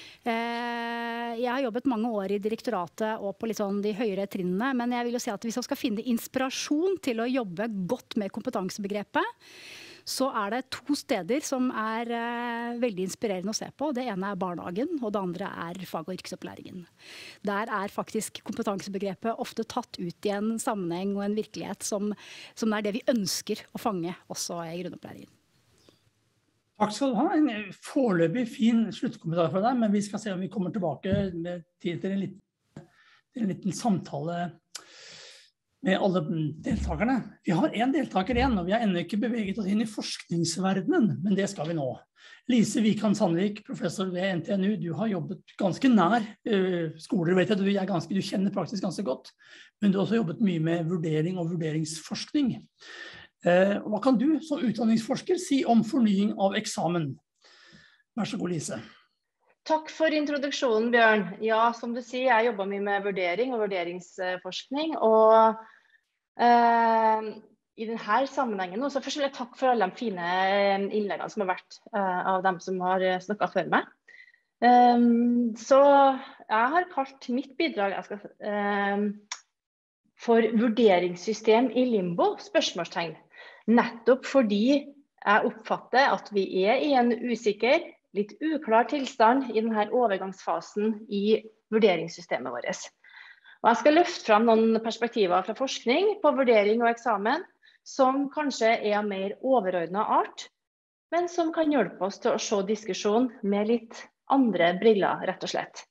Uh, jeg har jobbet mange år i direktoratet og på litt sånn de høyere trinnene, men jeg vil jo si at hvis man skal finne inspirasjon til å jobbe godt med kompetansebegrepet, så er det to steder som er uh, veldig inspirerende å se på. Det ene er barnehagen, og det andre er fag- og yrkesopplæringen. Der er faktisk kompetansebegrepet ofte tatt ut i en sammenheng og en virkelighet som, som er det vi ønsker å fange også i grunnopplæringen. Takk skal du ha. En foreløpig fin sluttkommentar for deg, men vi skal se om vi kommer tilbake med tid til en liten, til en liten samtale med alle deltakerne. Vi har en deltaker igjen, og vi har ennå ikke beveget oss inn i forskningsverdenen, men det skal vi nå. Lise Wikan Sandvik, professor ved N T N U, du har jobbet ganske nær uh, skoler, vet jeg, du, er ganske, du kjenner praktisk ganske godt, men du har også jobbet mye med vurdering og vurderingsforskning. Uh, hva kan du som utdanningsforsker si om fornying av eksamen? Vær så god, Lise. Takk for introduksjonen, Bjørn. Ja, som du sier, jeg jobber mye med vurdering og vurderingsforskning, og eh, i denne sammenhengen også, først vil jeg takke for alle de fine innleggene som har vært eh, av dem som har snakket før meg. Um, så jeg har kalt mitt bidrag jeg skal, um, for vurderingssystem i limbo, spørsmålstegn. Nettopp fordi jeg oppfatter at vi er i en usikker, litt uklar tilstand i denne overgangsfasen i vurderingssystemet vårt. Og jeg skal løfte fram noen perspektiver fra forskning på vurdering og eksamen, som kanskje er av mer overordnet art, men som kan hjelpe oss til å se diskusjon med litt andre briller, rett og slett.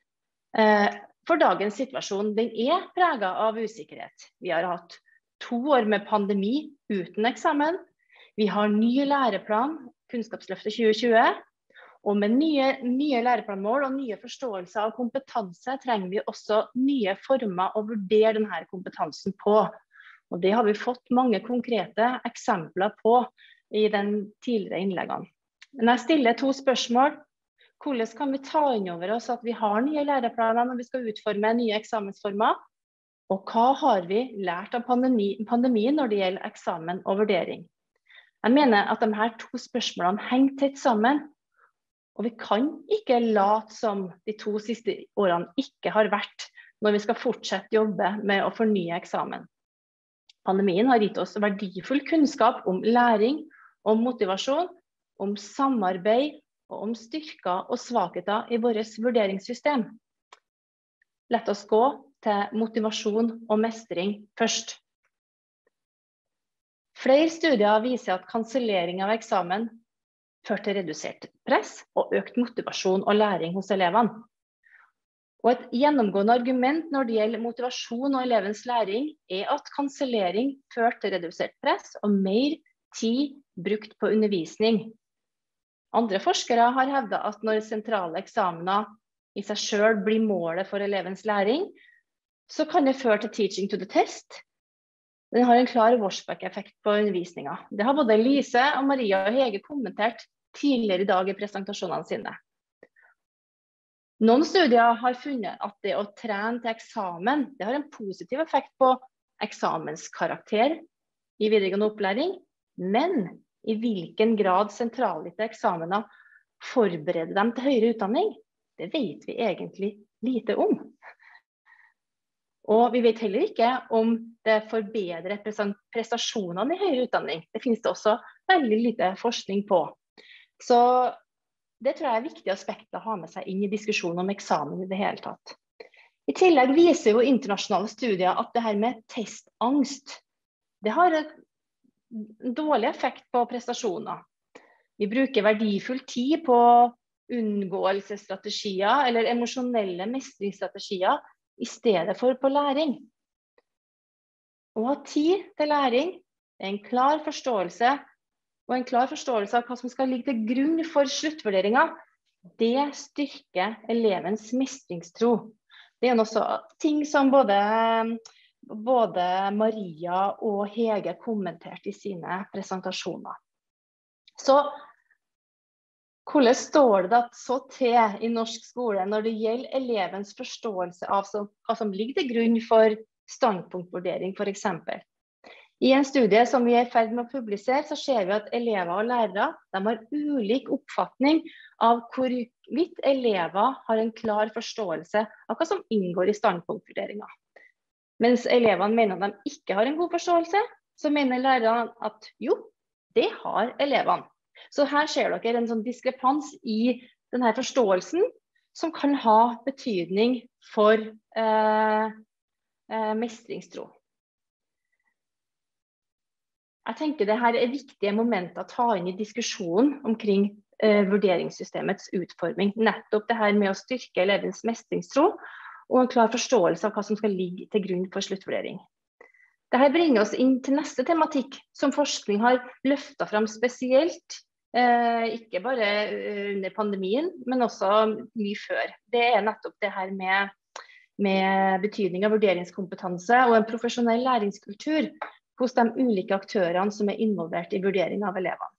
For dagens situasjon, den er preget av usikkerhet. Vi har hatt to år med pandemi uten eksamen. Vi har ny læreplan, Kunnskapsløftet tjue tjue, og med nye, nye læreplanmål og nye forståelser av kompetanse trenger vi også nye former å vurdere denne kompetansen på. Og det har vi fått mange konkrete eksempler på i den tidligere innleggene. Men jeg stiller to spørsmål. Hvordan kan vi ta inn over oss at vi har nye læreplaner når vi skal utforme nye eksamensformer? Og hva har vi lært av pandemi, pandemien når det gjelder eksamen og vurdering? Jeg mener at de her to spørsmålene henger tett sammen. Og vi kan ikke late som de to siste årene ikke har vært når vi skal fortsette jobbe med å fornye eksamen. Pandemien har gitt oss verdifull kunnskap om læring, om motivasjon, om samarbeid og om styrker og svakheter i vårt vurderingssystem. La oss gå til motivasjon og mestring først. Flere studier viser at kansellering av eksamen fører til redusert press og økt motivasjon og læring hos elevene. Og et gjennomgående argument når det gjelder motivasjon og elevens læring, er at kansellering fører til redusert press og mer tid brukt på undervisning. Andre forskere har hevdet at når sentrale eksamener i seg selv blir målet for elevens læring, så kan det føre til teaching to the test. Den har en klar Worsback-effekt på undervisningen. Det har både Lise og Maria og Hege kommentert tidligere i dag i presentasjonene sine. Noen studier har funnet at det å trene til eksamen, det har en positiv effekt på eksamenskarakter i videregående opplæring, men i hvilken grad sentralgitte eksamener forbereder dem til høyere utdanning, det vet vi egentlig lite om. Og vi vet heller ikke om det forbedrer prestasjonene i høyere utdanning. Det finnes det også veldig lite forskning på. Så det tror jeg er viktige aspekter å ha med seg inn i diskusjonen om eksamen i det hele tatt. I tillegg viser jo internasjonale studier at det her med testangst, det har en dårlig effekt på prestasjoner. Vi bruker verdifull tid på unngåelsesstrategier eller emosjonelle mestringsstrategier i stedet for på læring. Å ha tid til læring er en klar forståelse og en klar forståelse av hva som skal ligge til grunn for sluttvurderinger, det styrker elevens mestringstro. Det er også ting som både, både Maria og Hege kommenterte i sine presentasjoner. Så hvordan står det da så til i norsk skole når det gjelder elevens forståelse av hva som ligger til grunn for standpunktvurdering for eksempel? I en studie som vi er i ferd med å publisere, så ser vi at elever og lærere de har ulik oppfatning av hvorvidt elever har en klar forståelse av hva som inngår i standpunktvurderinger. Mens elevene mener at de ikke har en god forståelse, så mener lærerne at jo, det har elevene. Så her ser dere en sånn diskrepans i denne forståelsen som kan ha betydning for eh, eh, mestringstro. Jeg tenker det her er viktige momenter å ta inn i diskusjonen omkring eh, vurderingssystemets utforming. Nettopp det her med å styrke elevens mestringstro og en klar forståelse av hva som skal ligge til grunn for sluttvurdering. Dette bringer oss inn til neste tematikk som forskning har løftet fram spesielt, eh, ikke bare under pandemien, men også mye før. Det er nettopp det her med, med betydning av vurderingskompetanse og en profesjonell læringskultur hos de ulike aktørene som er involvert i vurdering av elevene.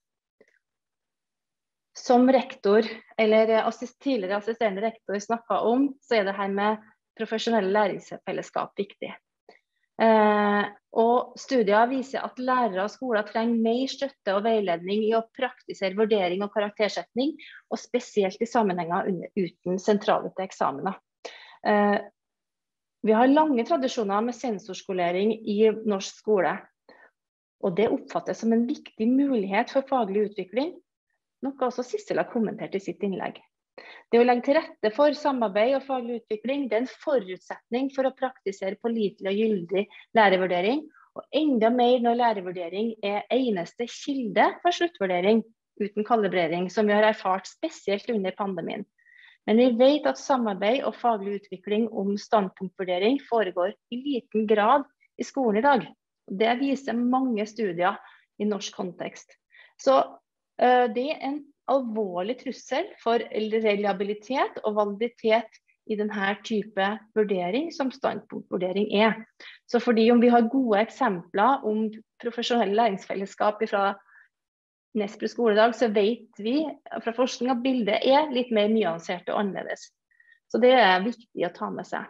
Som rektor, eller assist, tidligere assisterende rektor snakket om, så er det her med profesjonelle læringsfellesskap viktig. Eh, og studier viser at lærere og skoler trenger mer støtte og veiledning i å praktisere vurdering og karaktersetning, og spesielt i sammenhenger under, uten sentralgitte eksamener. Eh, vi har lange tradisjoner med sensorskolering i norsk skole. Og det oppfattes som en viktig mulighet for faglig utvikling, noe også Sissel har kommentert i sitt innlegg. Det å legge til rette for samarbeid og faglig utvikling, det er en forutsetning for å praktisere pålitelig og gyldig lærervurdering, og enda mer når lærervurdering er eneste kilde for sluttvurdering uten kalibrering, som vi har erfart spesielt under pandemien. Men vi vet at samarbeid og faglig utvikling om standpunktvurdering foregår i liten grad i skolen i dag. Det viser mange studier i norsk kontekst. Så uh, det er en alvorlig trussel for reliabilitet og validitet i denne type vurdering som standpunktvurdering er. Så fordi om vi har gode eksempler om profesjonelle læringsfellesskap fra Nesbru skoledag, så vet vi fra forskning at bildet er litt mer nyansert og annerledes. Så det er viktig å ta med seg.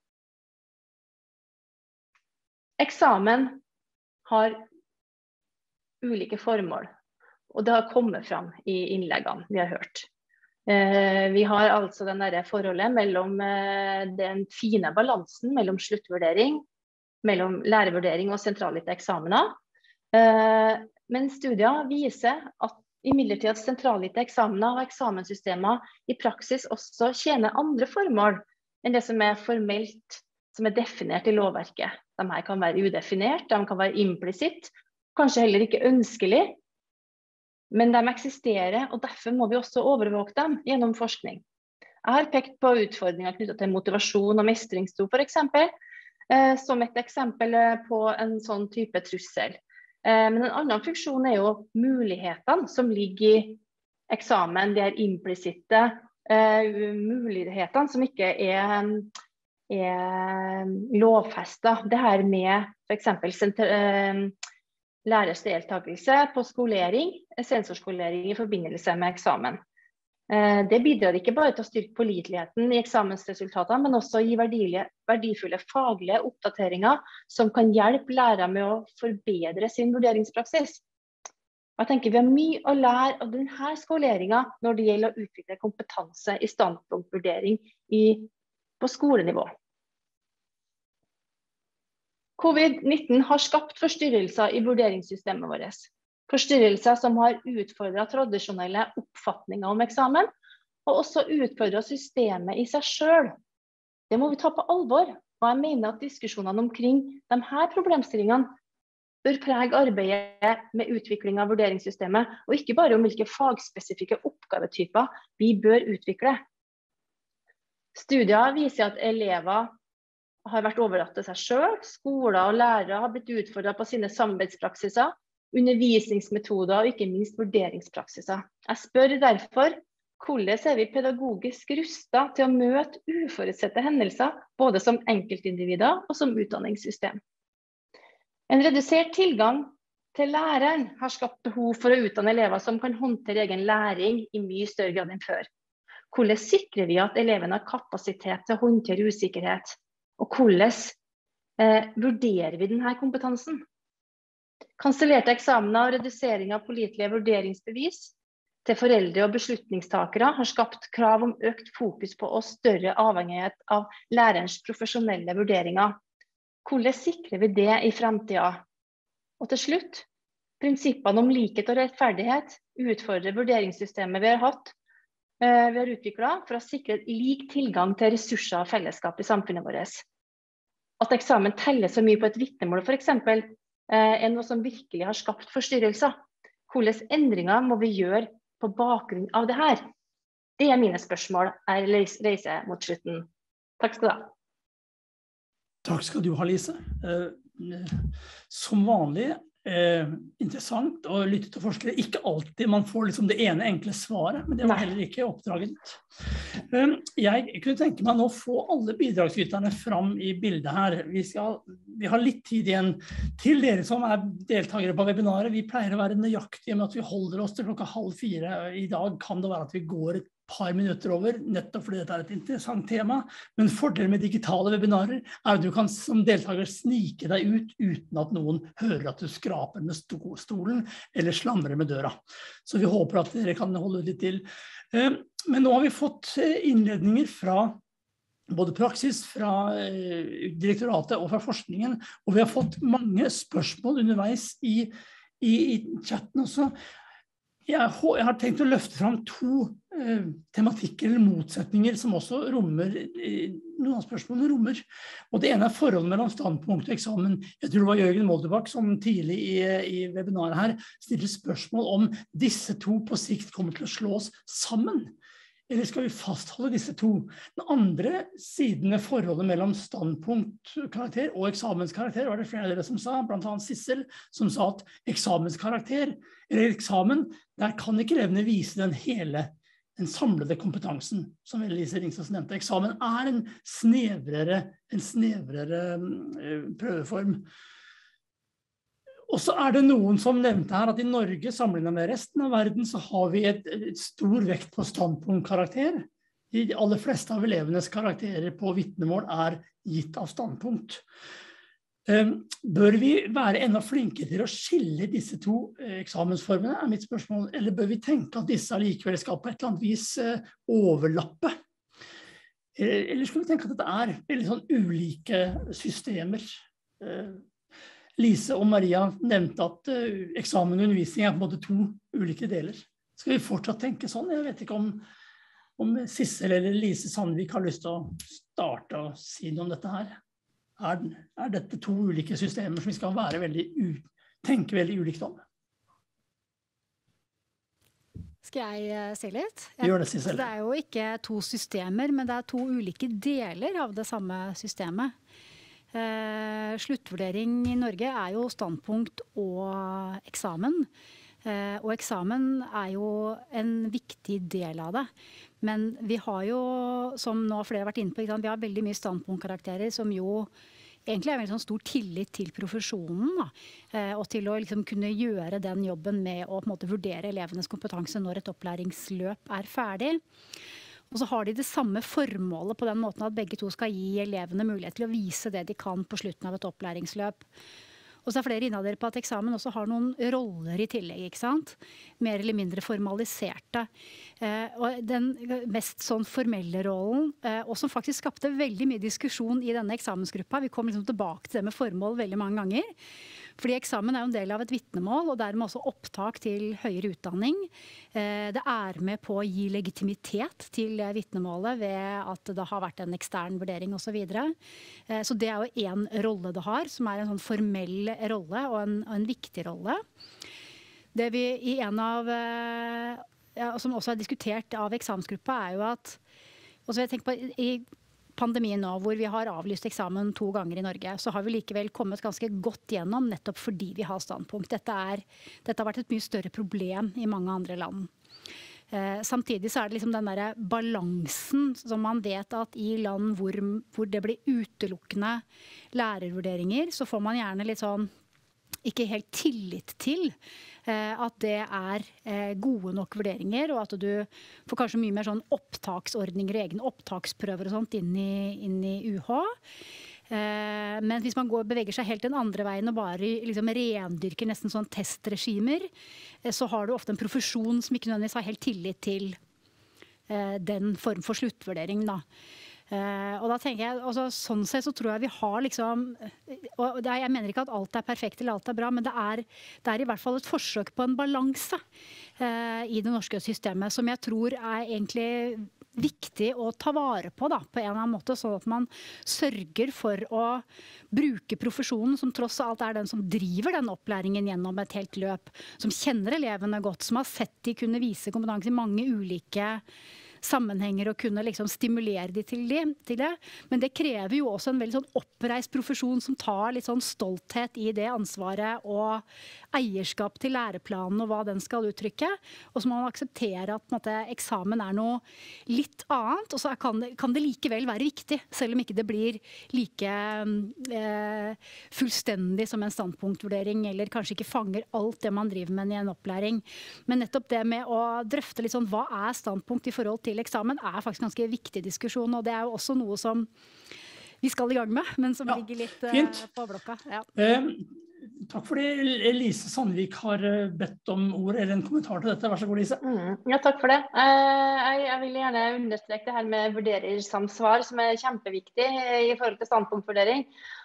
Eksamen har ulike formål, og det har kommet fram i innleggene vi har hørt. Eh, vi har altså den der forholdet mellom eh, den fine balansen mellom sluttvurdering, mellom lærervurdering og sentralgitte eksamener. Eh, men studier viser at imidlertid at sentralgitte eksamener og eksamenssystemer i praksis også tjener andre formål enn det som er formelt, som er definert i lovverket. De her kan være udefinert, de kan være implisitt, kanskje heller ikke ønskelig, men de eksisterer, og derfor må vi også overvåke dem gjennom forskning. Jeg har pekt på utfordringer knyttet til motivasjon og mestringstro, for eksempel, eh, som et eksempel på en sånn type trussel. Eh, men en annen funksjon er jo mulighetene som ligger i eksamen, de er implisitte eh, mulighetene som ikke er er lovfestet. Det her med for eksempel lærers deltakelse på skolering, sensorskolering i forbindelse med eksamen. Det bidrar ikke bare til å styrke påliteligheten i eksamensresultatene, men også å gi verdifulle faglige oppdateringer som kan hjelpe lærere med å forbedre sin vurderingspraksis. Jeg tenker vi har mye å lære av denne skoleringen når det gjelder å utvikle kompetanse i standpunktvurdering i, på skolenivå. covid nitten har skapt forstyrrelser i vurderingssystemet vårt. Forstyrrelser som har utfordret tradisjonelle oppfatninger om eksamen, og også utfordret systemet i seg selv. Det må vi ta på alvor, og jeg mener at diskusjonene omkring disse problemstillingene bør prege arbeidet med utvikling av vurderingssystemet, og ikke bare om hvilke fagspesifikke oppgavetyper vi bør utvikle. Studier viser at elever har vært overlatt til seg selv, skoler og lærere har blitt utfordret på sine samarbeidspraksiser, undervisningsmetoder og ikke minst vurderingspraksiser. Jeg spør derfor, hvordan er vi pedagogisk rustet til å møte uforutsette hendelser, både som enkeltindivider og som utdanningssystem? En redusert tilgang til læreren har skapt behov for å utdanne elever som kan håndtere egen læring i mye større grad enn før. Hvordan sikrer vi at elevene har kapasitet til å håndtere usikkerhet? Og hvordan eh, vurderer vi denne kompetansen? Kansellerte eksamener og redusering av pålitelige vurderingsbevis til foreldre og beslutningstakere har skapt krav om økt fokus på og større avhengighet av lærerens profesjonelle vurderinger. Hvordan sikrer vi det i fremtiden? Og til slutt, prinsippene om likhet og rettferdighet utfordrer vurderingssystemet vi har hatt, eh, vi har utviklet for å sikre lik tilgang til ressurser og fellesskap i samfunnet vårt. At eksamen teller så mye på et vitnemål, for eksempel, er noe som virkelig har skapt forstyrrelser. Hvilke endringer må vi gjøre på bakgrunn av det her? Det er mine spørsmål jeg reiser mot slutten. Takk skal du ha. Takk skal du ha, Lise. Som vanlig eh, interessant å lytte til forskere. Ikke alltid man får liksom det ene enkle svaret, men det var heller ikke oppdraget. Jeg kunne tenke meg nå å få alle bidragsyterne fram i bildet her. Vi, skal, vi har litt tid igjen til dere som er deltakere på webinaret. Vi pleier å være nøyaktige med at vi holder oss til klokka halv fire. I dag kan det være at vi går et par minutter over, nettopp fordi dette er et interessant tema. Men fordelen med digitale webinarer er at du kan som deltaker snike deg ut uten at noen hører at du skraper med stolen eller slamrer med døra. Så vi håper at dere kan holde litt til. Men nå har vi fått innledninger fra både praksis, fra direktoratet og fra forskningen, og vi har fått mange spørsmål underveis i, i, i chatten også. Jeg har tenkt å løfte fram to eh, tematikker eller motsetninger som også rommer, eh, noen av spørsmålene rommer. Og det ene er forholdet mellom standpunkt og eksamen. Jeg tror det var Jørgen Molderbakk som tidlig i, i webinaret her stilte spørsmål om disse to på sikt kommer til å slås sammen. Eller skal vi fastholde disse to? Den andre siden ved forholdet mellom standpunktkarakter og eksamenskarakter var det flere av dere som sa, blant annet Sissel, som sa at eksamenskarakter, eller eksamen, der kan ikke elevene vise den hele, den samlede kompetansen, som Elise Ringstad nevnte. Eksamen er en snevrere, en snevrere uh, prøveform. Og så er det noen som nevnte her at i Norge, sammenlignet med resten av verden, så har vi et, et stor vekt på standpunktkarakter. De aller fleste av elevenes karakterer på vitnemål er gitt av standpunkt. Bør vi være enda flinkere til å skille disse to eksamensformene, er mitt spørsmål, eller bør vi tenke at disse allikevel skal på et eller annet vis overlappe? Eller skal vi tenke at dette er veldig sånn ulike systemer? Lise og Maria nevnte at eksamen og undervisning er på en måte to ulike deler. Skal vi fortsatt tenke sånn? Jeg vet ikke om, om Sissel eller Lise Sandvik har lyst til å starte og si noe om dette her. Er, er dette to ulike systemer som vi skal være veldig u, tenke veldig ulikt om? Skal jeg si litt? Jeg, Gjør det, Sissel. Det er jo ikke to systemer, men det er to ulike deler av det samme systemet. Eh, sluttvurdering i Norge er jo standpunkt og eksamen. Eh, og eksamen er jo en viktig del av det. Men vi har jo, som nå flere har vært inne på, vi har veldig mye standpunktkarakterer som jo egentlig er veldig sånn stor tillit til profesjonen, da, og til å liksom kunne gjøre den jobben med å på en måte vurdere elevenes kompetanse når et opplæringsløp er ferdig. Og så har de det samme formålet på den måten at begge to skal gi elevene mulighet til å vise det de kan på slutten av et opplæringsløp. Og så er flere innader på at eksamen også har noen roller i tillegg, ikke sant? Mer eller mindre formaliserte. Eh, og den mest sånn formelle rollen, eh, og som faktisk skapte veldig mye diskusjon i denne eksamensgruppa. Vi kom liksom tilbake til det med formål veldig mange ganger. Fordi eksamen er jo en del av et vitnemål, og dermed også opptak til høyere utdanning. Eh, det er med på å gi legitimitet til vitnemålet ved at det har vært en ekstern vurdering og så videre. Eh, så det er jo en rolle det har, som er en sånn formell rolle og en, og en viktig rolle. Det vi i en av, ja, som også er diskutert av eksamensgruppa, er jo at, og så vil jeg tenke på i pandemien nå, hvor vi har avlyst eksamen to ganger i Norge, så har vi likevel kommet ganske godt gjennom, nettopp fordi vi har standpunkt. Dette, er, dette har vært et mye større problem i mange andre land. Eh, samtidig så er det liksom den der balansen som man vet at i land hvor, hvor det blir utelukkende lærervurderinger, så får man gjerne litt sånn ikke helt tillit til eh, at det er eh, gode nok vurderinger, og at du får kanskje mye mer sånn opptaksordninger, egne opptaksprøver og sånt inn i, inn i U H. Eh, men hvis man går, beveger seg helt den andre veien og bare liksom rendyrker nesten sånn testregimer, eh, så har du ofte en profesjon som ikke nødvendigvis har helt tillit til eh, den form for sluttvurdering, da. Uh, og da tenker jeg, altså, sånn sett så tror jeg vi har liksom, og det er, jeg mener ikke at alt er perfekt eller alt er bra, men det er, det er i hvert fall et forsøk på en balanse uh, i det norske systemet, som jeg tror er egentlig viktig å ta vare på da, på en eller annen måte, sånn at man sørger for å bruke profesjonen, som tross alt er den som driver den opplæringen gjennom et helt løp, som kjenner elevene godt, som har sett de kunne vise kompetanse i mange ulike sammenhenger og kunne liksom stimulere de til, de til det. Men det krever jo også en veldig sånn oppreist profesjon som tar litt sånn stolthet i det ansvaret og eierskap til læreplanen og hva den skal uttrykke. Og så må man akseptere at på en måte, eksamen er noe litt annet, og så kan det, kan det likevel være viktig, selv om ikke det blir like eh, fullstendig som en standpunktvurdering, eller kanskje ikke fanger alt det man driver med i en opplæring. Men nettopp det med å drøfte litt sånn, hva er standpunkt i forhold til eksamen, er faktisk en ganske viktig diskusjon, og det er jo også noe som vi skal i gang med, men som ja, ligger litt uh, på blokka. Ja. Eh, takk for det. Lise Sandvik har bedt om ord eller en kommentar til dette. Vær så god, Lise. Mm, ja, takk for det. Uh, jeg, jeg vil gjerne understreke det her med vurderersamsvar, som er kjempeviktig i forhold til standpunktvurdering.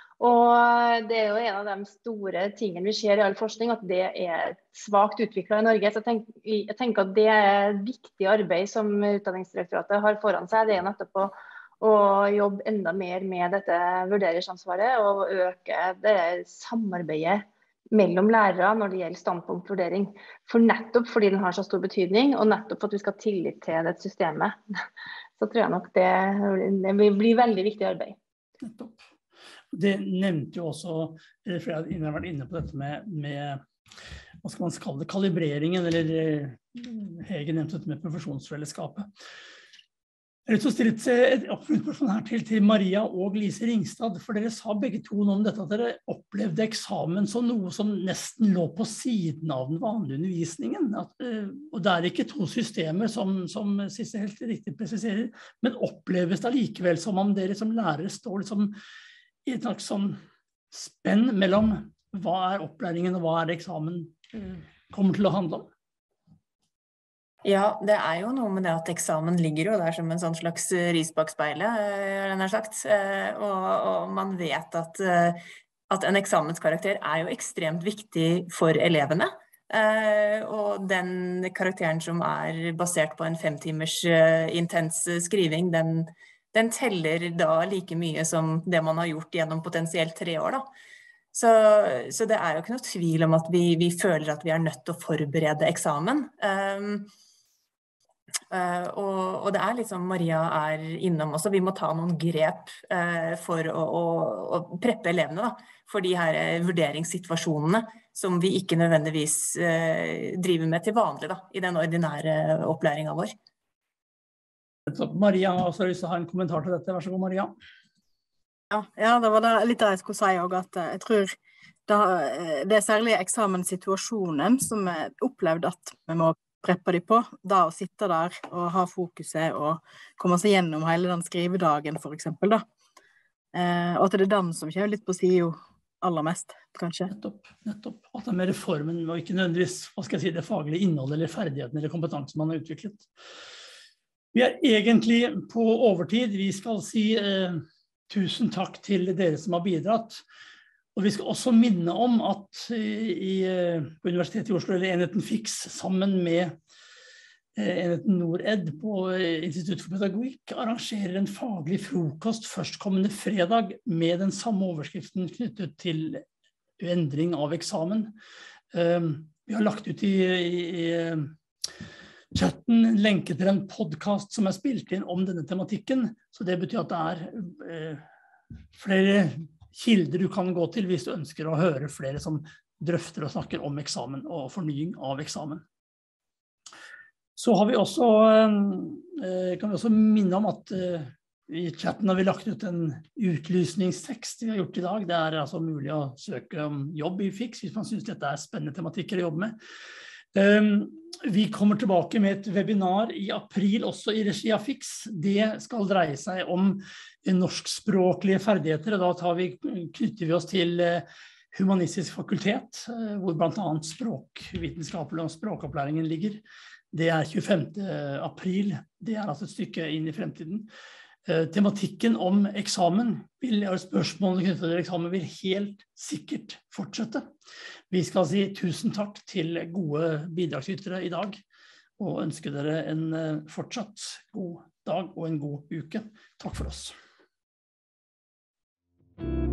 Og det er jo en av de store tingene vi ser i all forskning, at det er svakt utviklet i Norge. Så jeg tenker, jeg tenker at det er et viktig arbeid som Utdanningsdirektoratet har foran seg. Det er nettopp å, å jobbe enda mer med dette vurderersansvaret og øke det samarbeidet mellom lærere når det gjelder standpunktvurdering. For nettopp fordi den har så stor betydning, og nettopp for at vi skal ha tillit til det systemet, så tror jeg nok det, det blir veldig viktig arbeid. Nettopp. Det nevnte jo også, eller flere har vært inne på dette med, med hva skal man kalle det, kalibreringen, eller Hege nevnte dette med profesjonsfellesskapet. Jeg vil stille et oppfølgingsspørsmål her til, til Maria og Lise Ringstad, for dere sa begge to noe om dette, at dere opplevde eksamen som noe som nesten lå på siden av den vanlige undervisningen. At, og det er ikke to systemer som, som Sisse helt riktig presiserer, men oppleves det likevel som om dere som lærere står liksom i et slags sånn spenn mellom hva er opplæringen og hva er det eksamen kommer til å handle om? Ja, det er jo noe med det at eksamen ligger jo der som en sånn slags ris bak speilet, den har sagt. Og, og man vet at, at en eksamenskarakter er jo ekstremt viktig for elevene. Og den karakteren som er basert på en femtimers intens skriving, den den teller da like mye som det man har gjort gjennom potensielt tre år da. Så, så det er jo ikke noe tvil om at vi, vi føler at vi er nødt til å forberede eksamen. Um, uh, og, og det er litt som Maria er innom også, vi må ta noen grep uh, for å, å, å preppe elevene da, for de her uh, vurderingssituasjonene som vi ikke nødvendigvis uh, driver med til vanlig da, i den ordinære opplæringen vår. Maria har også lyst til å ha en kommentar til dette. Vær så god, Maria. Ja, ja, det var det, litt det jeg skulle si også, at jeg tror det, det er særlig eksamenssituasjonen som jeg opplevde at vi må preppe de på. Da å sitte der og ha fokuset og komme seg gjennom hele den skrivedagen, for eksempel, da. Eh, og at det er den som kommer litt på siden aller mest, kanskje. Nettopp, nettopp. At det er med reformen, og ikke nødvendigvis, hva skal jeg si, det faglige innholdet eller ferdigheten eller kompetansen man har utviklet. Vi er egentlig på overtid. Vi skal si eh, tusen takk til dere som har bidratt. Og vi skal også minne om at i, på Universitetet i Oslo, eller enheten Fiks, sammen med enheten Nored på Institutt for Pedagogikk, arrangerer en faglig frokost førstkommende fredag med den samme overskriften knyttet til endring av eksamen. Vi har lagt ut i, i, i chatten en lenke til en podcast som er spilt inn om denne tematikken, så det betyr at det er eh, flere kilder du kan gå til hvis du ønsker å høre flere som drøfter og snakker om eksamen og fornying av eksamen. Så har vi også, eh, kan vi også minne om at eh, i chatten har vi lagt ut en utlysningstekst vi har gjort i dag. Det er altså mulig å søke om jobb i Fiks hvis man synes dette er spennende tematikker å jobbe med. Um, vi kommer tilbake med et webinar i april også i regi av Fiks. Det skal dreie seg om norskspråklige ferdigheter, og da tar vi, knytter vi oss til humanistisk fakultet, hvor blant annet språkvitenskapelig og språkopplæringen ligger. Det er tjuefemte april, det er altså et stykke inn i fremtiden. Uh, tematikken om eksamen, vil, og spørsmålene knyttet til eksamen vil helt sikkert fortsette. Vi skal si tusen takk til gode bidragsytere i dag, og ønsker dere en uh, fortsatt god dag og en god uke. Takk for oss.